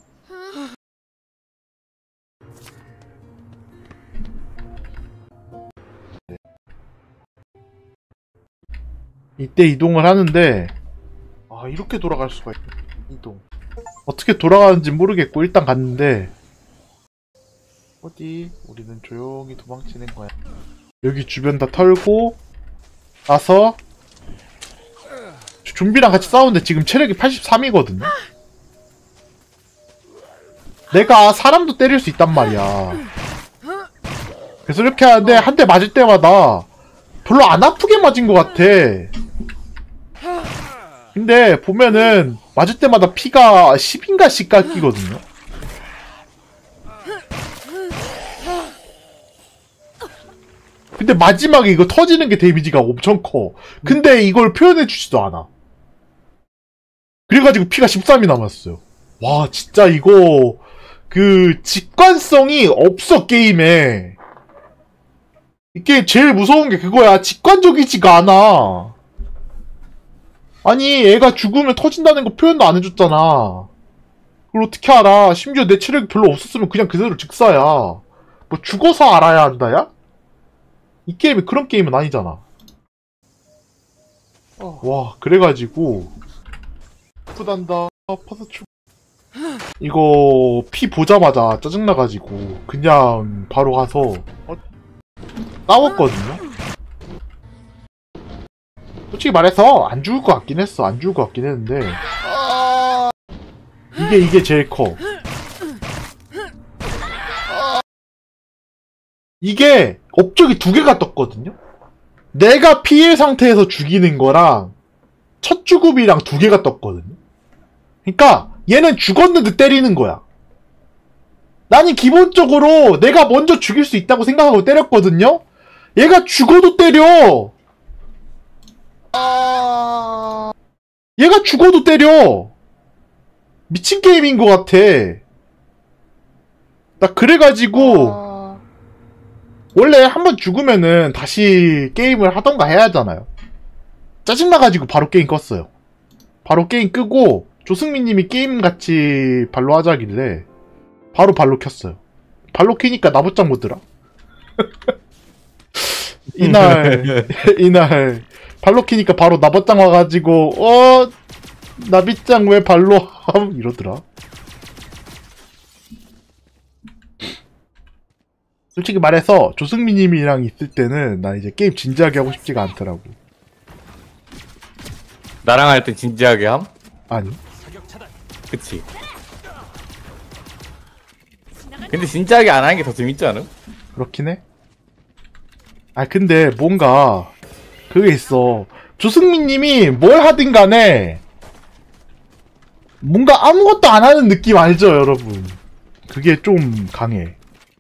S1: 이때 이동을 하는데 이렇게 돌아갈 수가 있네. 이동 어떻게 돌아가는지 모르겠고 일단 갔는데 어디? 우리는 조용히 도망치는 거야. 여기 주변 다 털고 나서 좀비랑 같이 싸우는데 지금 체력이 83이거든요. 내가 사람도 때릴 수 있단 말이야. 그래서 이렇게 하는데 한 대 맞을 때마다 별로 안 아프게 맞은 것 같아. 근데 보면은 맞을 때마다 피가 10인가씩 깎이거든요. 근데 마지막에 이거 터지는 게 데미지가 엄청 커. 근데 이걸 표현해주지도 않아. 그래가지고 피가 13이 남았어요. 와 진짜 이거 그 직관성이 없어 게임에. 이게 제일 무서운 게 그거야. 직관적이지가 않아. 아니 애가 죽으면 터진다는 거 표현도 안 해줬잖아. 그걸 어떻게 알아. 심지어 내 체력이 별로 없었으면 그냥 그대로 직사야. 뭐 죽어서 알아야 한다야? 이 게임이 그런 게임은 아니잖아. 와 그래가지고 아프단다. 아파서 죽. 이거 피 보자마자 짜증나가지고 그냥 바로 가서 싸웠거든요. 솔직히 말해서 안 죽을 것 같긴 했어. 안 죽을 것 같긴 했는데 이게 제일 커. 이게 업적이 2개가 떴거든요. 내가 피해 상태에서 죽이는 거랑 첫 죽음이랑 2개가 떴거든요. 그러니까 얘는 죽었는데 때리는 거야. 나는 기본적으로 내가 먼저 죽일 수 있다고 생각하고 때렸거든요. 얘가 죽어도 때려. 얘가 죽어도 때려. 미친 게임인 것 같아. 나 그래가지고 원래 한번 죽으면은 다시 게임을 하던가 해야 하잖아요. 짜증나가지고 바로 게임 껐어요. 바로 게임 끄고 조승민님이 게임 같이 발로 하자길래 바로 발로 켰어요. 발로 키니까 나봇장 못 들어. 이날 발로 키니까 바로 나봇장 와가지고 나빗장 왜 발로 함 이러더라. 솔직히 말해서 조승민님이랑 있을 때는 나 이제 게임 진지하게 하고 싶지가 않더라고.
S5: 나랑 할 때 진지하게 함?
S1: 아니
S5: 그치. 근데 진지하게 안 하는 게 더 재밌지 않음?
S1: 그렇긴 해. 아 근데 뭔가 그게 있어. 조승민님이 뭘 하든 간에 뭔가 아무것도 안 하는 느낌 알죠 여러분? 그게 좀 강해.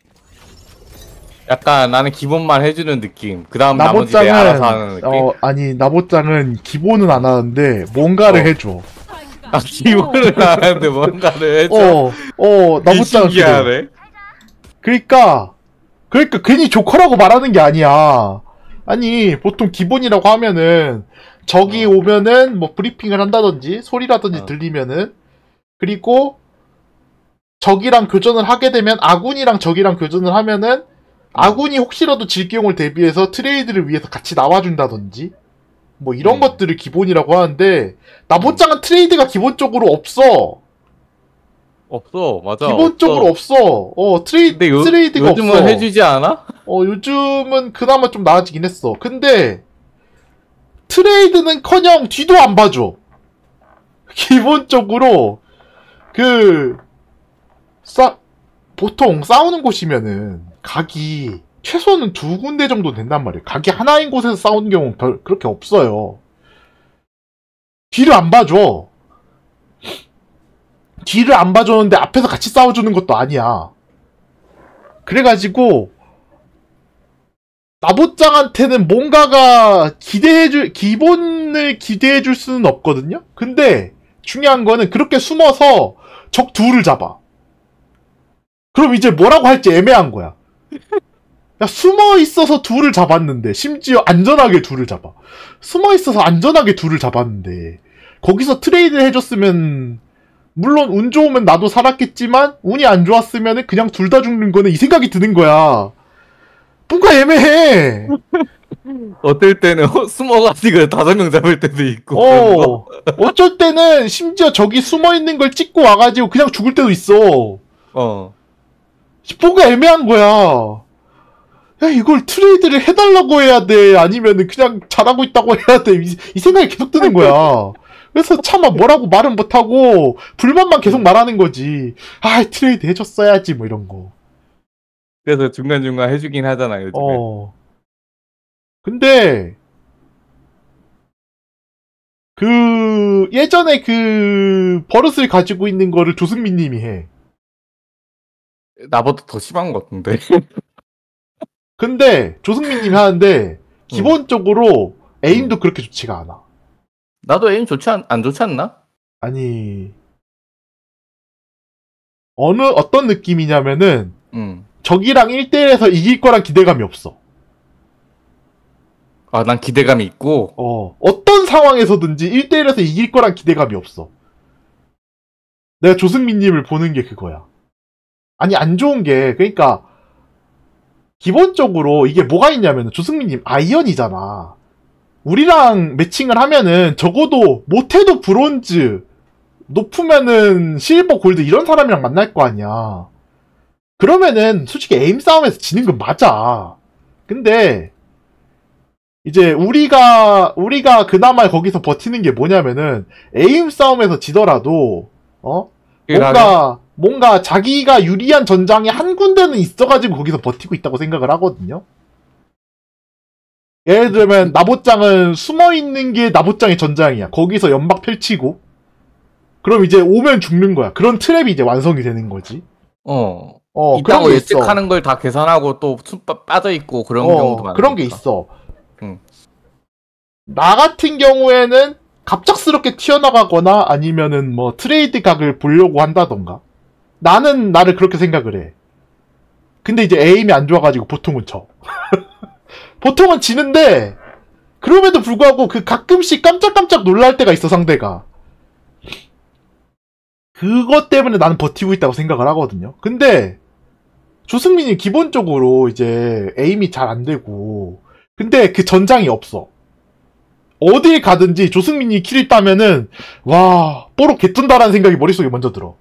S5: 약간 나는 기본만 해주는 느낌. 그 다음 나머지 내 알아서 하는 느낌.
S1: 아니 나봇장은 기본은 안 하는데 뭔가를 해줘.
S5: 아 기본은 안 하는데 뭔가를 해줘.
S1: 나봇장은 그래.
S5: 신기하네.
S1: 그러니까 괜히 조커라고 말하는 게 아니야. 아니 보통 기본이라고 하면은 적이 오면은 뭐 브리핑을 한다든지 소리라든지 들리면은, 그리고 적이랑 교전을 하게 되면 아군이랑 적이랑 교전을 하면은 아군이 혹시라도 질 경우를 대비해서 트레이드를 위해서 같이 나와준다든지 뭐 이런 것들을 기본이라고 하는데 나봇장은 트레이드가 기본적으로 없어.
S5: 없어, 맞아.
S1: 기본적으로 없어. 트레이드가
S5: 요즘은
S1: 없어.
S5: 해주지 않아?
S1: 요즘은 그나마 좀 나아지긴 했어. 근데 트레이드는커녕 뒤도 안 봐줘. 기본적으로 보통 싸우는 곳이면은 각이 최소는 2군데 정도 된단 말이에요. 각이 하나인 곳에서 싸우는 경우는 그렇게 없어요. 뒤를 안 봐줘. 뒤를 안 봐줬는데 앞에서 같이 싸워주는 것도 아니야. 그래가지고 나봇장한테는 뭔가가 기본을 기대해줄 수는 없거든요? 근데 중요한 거는 그렇게 숨어서 적 둘을 잡아. 그럼 이제 뭐라고 할지 애매한 거야. 야, 숨어 있어서 둘을 잡았는데, 심지어 안전하게 둘을 잡아. 숨어 있어서 안전하게 둘을 잡았는데, 거기서 트레이드 해줬으면, 물론 운 좋으면 나도 살았겠지만, 운이 안 좋았으면 그냥 둘 다 죽는 거는 이 생각이 드는 거야. 뭔가 애매해.
S5: 어떨 때는 숨어가지고 5명 잡을 때도 있고.
S1: 어쩔 때는 심지어 저기 숨어 있는 걸 찍고 와가지고 그냥 죽을 때도 있어. 뭔가 애매한 거야. 야, 이걸 트레이드를 해달라고 해야 돼? 아니면은 그냥 잘하고 있다고 해야 돼? 이 생각이 계속 드는 거야. 그래서 차마 뭐라고 말은 못하고, 불만만 계속 말하는 거지. 아, 트레이드 해줬어야지, 뭐 이런 거.
S5: 그래서 중간중간 해주긴 하잖아, 요즘에.
S1: 근데, 예전에 버릇을 가지고 있는 거를 조승민 님이 해.
S5: 나보다 더 심한 것 같은데.
S1: 근데 조승민 님이 하는데 기본적으로 에임도 그렇게 좋지가 않아.
S5: 나도 에임 안 좋지 않나?
S1: 아니, 어떤 느낌이냐면은 적이랑 1대1에서 이길 거란 기대감이 없어.
S5: 아, 난 기대감이 있고.
S1: 어떤 상황에서든지 1대1에서 이길 거란 기대감이 없어. 내가 조승민 님을 보는 게 그거야. 아니, 안 좋은 게, 그러니까 기본적으로 이게 뭐가 있냐면 조승민님 아이언이잖아. 우리랑 매칭을 하면은 적어도 못해도 브론즈, 높으면은 실버, 골드 이런 사람이랑 만날 거 아니야. 그러면은 솔직히 에임 싸움에서 지는 건 맞아. 근데 이제 우리가 그나마 거기서 버티는 게 뭐냐면은 에임 싸움에서 지더라도 뭔가 자기가 유리한 전장이 한 군데는 있어가지고 거기서 버티고 있다고 생각을 하거든요. 예를 들면 나봇장은 숨어있는 게 나봇장의 전장이야. 거기서 연막 펼치고 그럼 이제 오면 죽는 거야. 그런 트랩이 이제 완성이 되는 거지. 그런 게
S5: 예측하는 걸 다 계산하고 또 빠져있고 그런 경우도 많으니까.
S1: 그런 게 있어. 나 같은 경우에는 갑작스럽게 튀어나가거나 아니면은 뭐 트레이드 각을 보려고 한다던가. 나는 나를 그렇게 생각을 해. 근데 이제 에임이 안 좋아가지고 보통은 져. 보통은 지는데 그럼에도 불구하고 가끔씩 깜짝깜짝 놀랄 때가 있어, 상대가. 그것 때문에 나는 버티고 있다고 생각을 하거든요. 근데 조승민이 기본적으로 이제 에임이 잘 안 되고 근데 그 전장이 없어. 어딜 가든지 조승민이 킬을 따면은 와 뽀록 개쩐다라는 생각이 머릿속에 먼저 들어.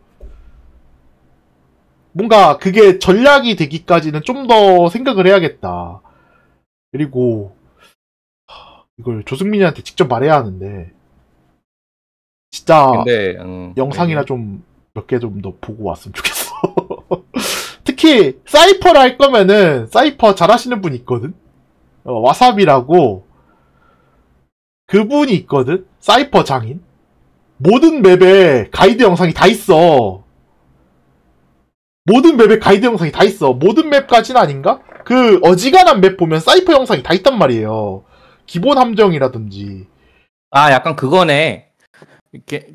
S1: 뭔가 그게 전략이 되기까지는 좀 더 생각을 해야겠다. 그리고 이걸 조승민이한테 직접 말해야 하는데 진짜
S5: 근데
S1: 영상이나 좀 몇 개 좀 더 보고 왔으면 좋겠어. 특히 사이퍼를 할 거면은 사이퍼 잘하시는 분이 있거든. 와사비라고 그분이 있거든. 사이퍼 장인. 모든 맵에 가이드 영상이 다 있어. 모든 맵에 가이드 영상이 다 있어. 모든 맵까지는 아닌가? 그 어지간한 맵 보면 사이퍼 영상이 다 있단 말이에요. 기본 함정이라든지.
S5: 아 약간 그거네. 이렇게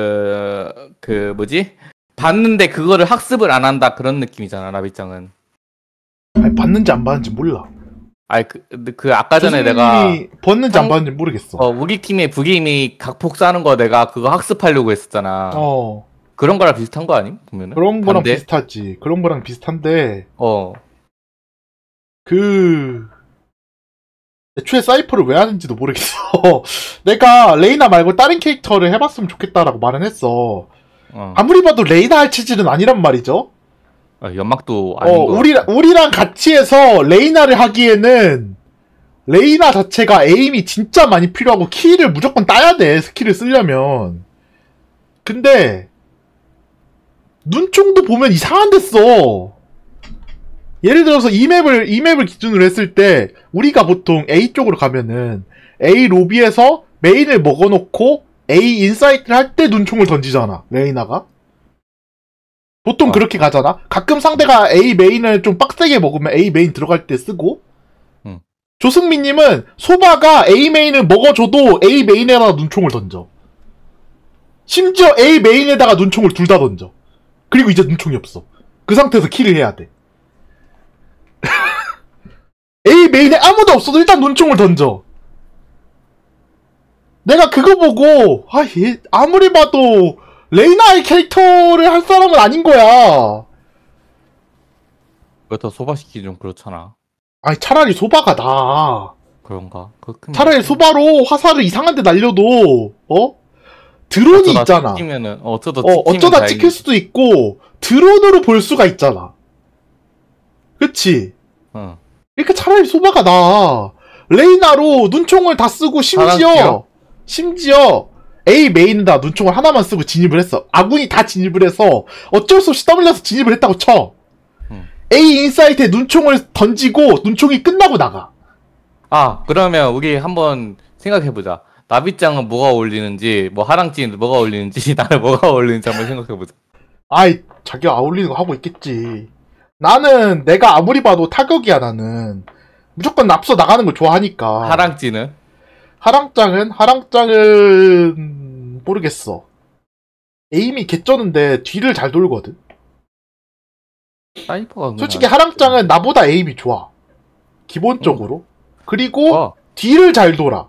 S5: 뭐지? 봤는데 그거를 학습을 안 한다 그런 느낌이잖아 라비짱은.
S1: 아니, 봤는지 안 봤는지 몰라.
S5: 아니 그 아까 전에 내가
S1: 봤는지 안 봤는지 모르겠어.
S5: 우리 팀의 북임이 각폭 쏴는 거 내가 그거 학습하려고 했었잖아. 그런 거랑 비슷한 거 아님? 보면은
S1: 그런 거랑
S5: 반대?
S1: 비슷하지. 그런 거랑 비슷한데 애초에 사이퍼를 왜 하는지도 모르겠어. 내가 레이나 말고 다른 캐릭터를 해봤으면 좋겠다라고 말은 했어. 아무리 봐도 레이나 할 체질은 아니란 말이죠.
S5: 연막도 아닌 거.
S1: 우리랑 같이 해서 레이나를 하기에는 레이나 자체가 에임이 진짜 많이 필요하고 키를 무조건 따야 돼. 스킬을 쓰려면. 근데 눈총도 보면 이상한 데 써. 예를 들어서 이 맵을 기준으로 했을 때 우리가 보통 A 쪽으로 가면은 A 로비에서 메인을 먹어놓고 A 인사이트를 할 때 눈총을 던지잖아. 레이나가. 보통 그렇게 가잖아. 가끔 상대가 A 메인을 좀 빡세게 먹으면 A 메인 들어갈 때 쓰고. 조승민님은 소바가 A 메인을 먹어줘도 A 메인에다가 눈총을 던져. 심지어 A 메인에다가 눈총을 둘 다 던져. 그리고 이제 눈총이 없어. 그 상태에서 킬을 해야 돼. A 메인에 아무도 없어도 일단 눈총을 던져. 내가 그거 보고 얘 아무리 봐도 레이나의 캐릭터를 할 사람은 아닌 거야.
S5: 그렇다 소바시키 좀 그렇잖아.
S1: 아니 차라리 소바가 나아.
S5: 그런가?
S1: 차라리 소바로 화살을 이상한 데 날려도 드론이 있잖아.
S5: 찍히면은
S1: 어쩌다 찍힐 수도 있고 드론으로 볼 수가 있잖아. 그치? 그러니까 차라리 소바가 나아. 레이나로 눈총을 다 쓰고 심지어 A 메인에다 눈총을 하나만 쓰고 진입을 했어. 아군이 다 진입을 해서 어쩔 수 없이 떠밀려서 진입을 했다고 쳐. A 인사이트에 눈총을 던지고 눈총이 끝나고 나가.
S5: 그러면 우리 한번 생각해보자. 나비짱은 뭐가 어울리는지, 뭐 하랑찌는 뭐가 어울리는지, 나는 뭐가 어울리는지 한번 생각해보자.
S1: 자기가 어울리는 거 하고 있겠지. 나는 내가 아무리 봐도 타격이야. 나는 무조건 앞서 나가는 걸 좋아하니까.
S5: 하랑찌는
S1: 모르겠어. 에임이 개쩌는데 뒤를 잘 돌거든.
S5: 사이퍼가
S1: 솔직히 하랑짱은 나보다 에임이 좋아. 기본적으로. 그리고 뒤를 잘 돌아.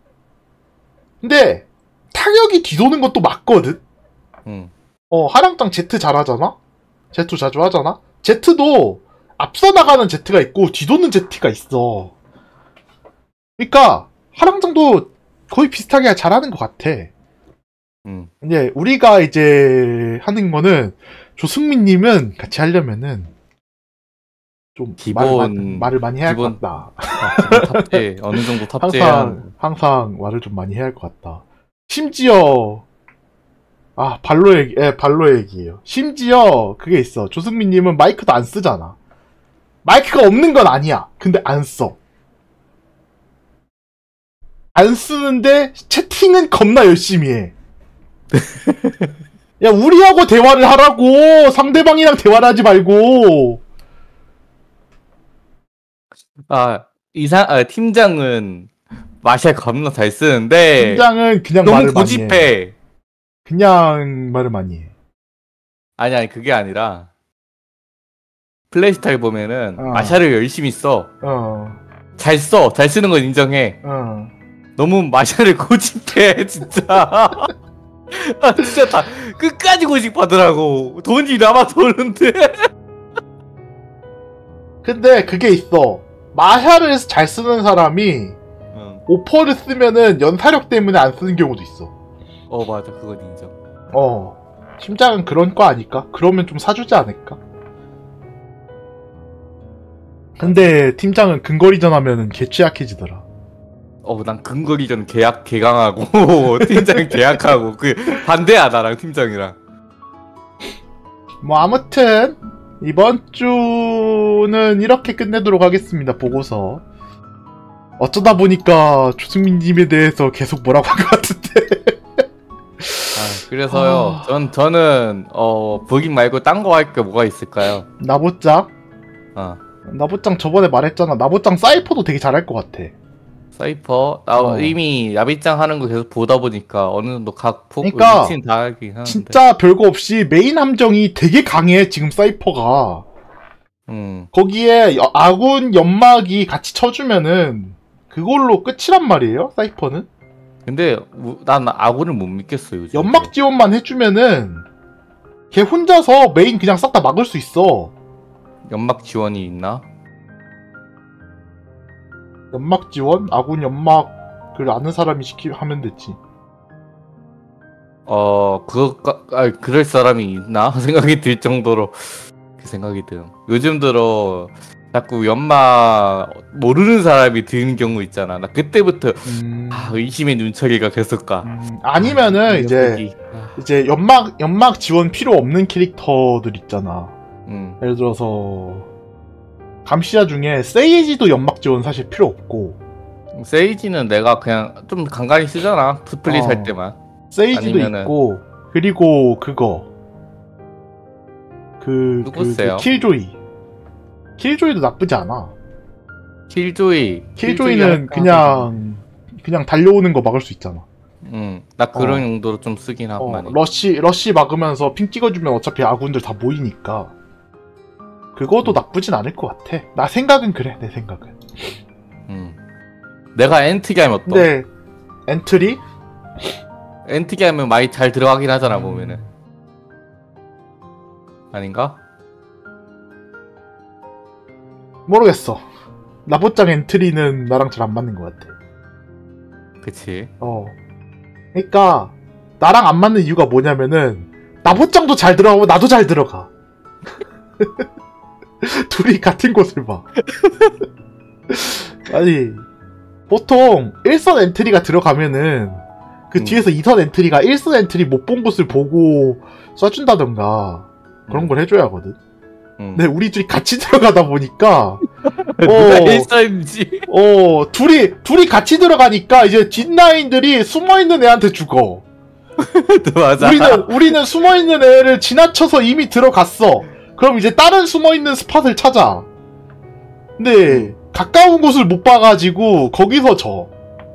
S1: 근데 타격이 뒤도는 것도 맞거든. 하랑짱 Z 잘하잖아. Z 자주 하잖아. Z도 앞서 나가는 Z가 있고 뒤도는 Z가 있어. 그러니까 하랑짱도 거의 비슷하게 잘하는 것 같아. 이제 우리가 이제 하는 거는 조승민님은 같이 하려면은 좀 말을 많이 해야 할 것 같다.
S5: 탑재 어느 정도 탑재
S1: 항상 말을 좀 많이 해야 할 것 같다. 심지어 발로 얘기예요. 심지어 그게 있어. 조승민님은 마이크도 안 쓰잖아. 마이크가 없는 건 아니야. 근데 안 써. 안 쓰는데 채팅은 겁나 열심히 해. 야, 우리하고 대화를 하라고. 상대방이랑 대화를 하지 말고.
S5: 팀장은 마샬 겁나 잘 쓰는데
S1: 팀장은 그냥
S5: 너무
S1: 말을
S5: 고집해.
S1: 많이 해. 그냥 말을 많이 해.
S5: 아니 그게 아니라 플레이 스타일 보면은 마샬을 열심히 써. 잘 쓰는 건 인정해. 너무 마샬을 고집해 진짜. 아 진짜 다 끝까지 고집하더라고. 돈이 남아서 오는데.
S1: 근데 그게 있어. 마샤를 잘 쓰는 사람이
S5: 응.
S1: 오퍼를 쓰면은 연사력 때문에 안 쓰는 경우도 있어.
S5: 맞아 그건 인정.
S1: 팀장은 그런 거 아닐까? 그러면 좀 사주지 않을까? 근데 팀장은 근거리전 하면은 개 취약해지더라.
S5: 난 근거리전 계약 개강하고 팀장 계약하고 그 반대야 나랑 팀장이랑.
S1: 뭐 아무튼 이번 주는 이렇게 끝내도록 하겠습니다. 보고서 어쩌다 보니까 조승민님에 대해서 계속 뭐라고 한 것 같은데.
S5: 그래서요. 저는 버긴 말고 딴 거 할 게 뭐가 있을까요?
S1: 나보짱?
S5: 어.
S1: 나보짱 저번에 말했잖아. 나보짱 사이퍼도 되게 잘할 것 같아.
S5: 사이퍼? 이미 야비짱 하는 거 계속 보다 보니까 어느 정도 각
S1: 그러니까
S5: 위치는 다 하긴 하는데.
S1: 진짜 별거 없이 메인 함정이 되게 강해 지금 사이퍼가. 거기에 아군 연막이 같이 쳐주면은 그걸로 끝이란 말이에요 사이퍼는.
S5: 근데 난 아군을 못 믿겠어 요즘.
S1: 연막 지원만 해주면은 걔 혼자서 메인 그냥 싹 다 막을 수 있어.
S5: 연막 지원이 있나?
S1: 연막 지원? 아군 연막을 아는 사람이 하면 됐지.
S5: 그럴 사람이 있나? 생각이 들 정도로 그 생각이 든. 요즘 들어 자꾸 연막 모르는 사람이 드는 경우 있잖아. 나 그때부터 의심의 눈초리가 계속 가.
S1: 아니면은 이제 연막 지원 필요 없는 캐릭터들 있잖아. 예를 들어서 감시자 중에 세이지도 연막 지원 사실 필요 없고.
S5: 세이지는 내가 그냥 좀 간간히 쓰잖아. 스플릿 할 때만.
S1: 세이지도 있고, 그리고 그거
S5: 누구세요?
S1: 킬조이도 나쁘지 않아.
S5: 킬조이는
S1: 킬조이는 그냥 달려오는 거 막을 수 있잖아.
S5: 나 그런 용도로 좀 쓰긴 하고 많이.
S1: 러쉬 막으면서 핑 찍어주면 어차피 아군들 다 모이니까 그것도 나쁘진 않을 것 같아. 나 생각은 그래. 내 생각은.
S5: 내가 엔트기 하면 어떠?
S1: 네. 엔트리?
S5: 엔트기 하면 많이 잘 들어가긴 하잖아 보면은. 아닌가?
S1: 모르겠어. 나보짱 엔트리는 나랑 잘 안 맞는 것 같아.
S5: 그치.
S1: 그러니까 나랑 안 맞는 이유가 뭐냐면은 나보짱도 잘 들어가고 나도 잘 들어가. 둘이 같은 곳을 봐. 아니 보통 1선 엔트리가 들어가면은 그 뒤에서 2선 엔트리가 1선 엔트리 못 본 곳을 보고 쏴준다던가 그런 걸 해줘야 하거든. 근데 우리 둘이 같이 들어가다 보니까
S5: 누가 1선인지
S1: 둘이 같이 들어가니까 이제 뒷라인들이 숨어있는 애한테 죽어.
S5: 맞아.
S1: 우리는 숨어있는 애를 지나쳐서 이미 들어갔어. 그럼 이제 다른 숨어있는 스팟을 찾아. 근데 가까운 곳을 못 봐가지고 거기서 져.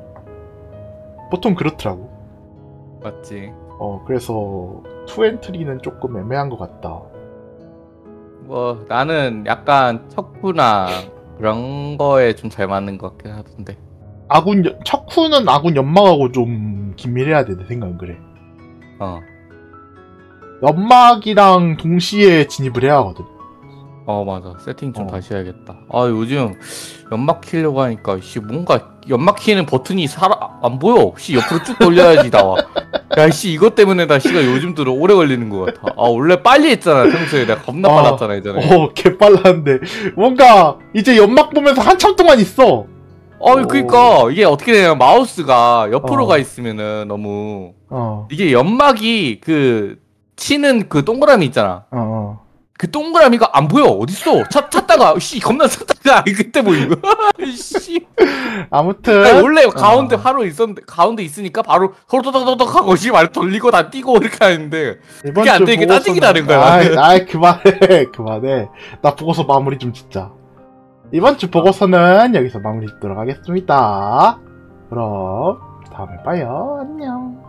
S1: 보통 그렇더라고.
S5: 맞지.
S1: 그래서 투엔트리는 조금 애매한 것 같다.
S5: 뭐 나는 약간 척후나 그런 거에 좀 잘 맞는 것 같긴 하던데.
S1: 척후는 아군 연막하고 좀 긴밀해야 돼. 내 생각은 그래. 연막이랑 동시에 진입을 해야 하거든.
S5: 맞아. 세팅 좀 다시 해야겠다. 요즘 연막 키려고 하니까 뭔가 연막 키는 버튼이 안 보여. 옆으로 쭉 돌려야지 나와. 야 이것 때문에 나 요즘 들어 오래 걸리는 것 같아. 원래 빨리 했잖아. 평소에 내가 겁나 빨랐잖아 예전에.
S1: 개 빨랐는데 뭔가 이제 연막 보면서 한참 동안 있어.
S5: 그니까 이게 어떻게 되냐면 마우스가 옆으로 가 있으면은 너무 이게 연막이 치는 그 동그라미 있잖아. 그 동그라미가 안 보여. 어딨어? 찾다가 겁나 찾다가 그때 보인 거야.
S1: 아무튼
S5: 원래 가운데 바로 있었는데 가운데 있으니까 바로 홀도덕덕 하고 말 돌리고 다 뛰고 이렇게 하는데 그게 안 되니까 짜증이 나는 거야.
S1: 그만해. 나 보고서 마무리 좀 짓자. 이번 주 보고서는 여기서 마무리 짓도록 하겠습니다. 그럼 다음에 봐요. 안녕.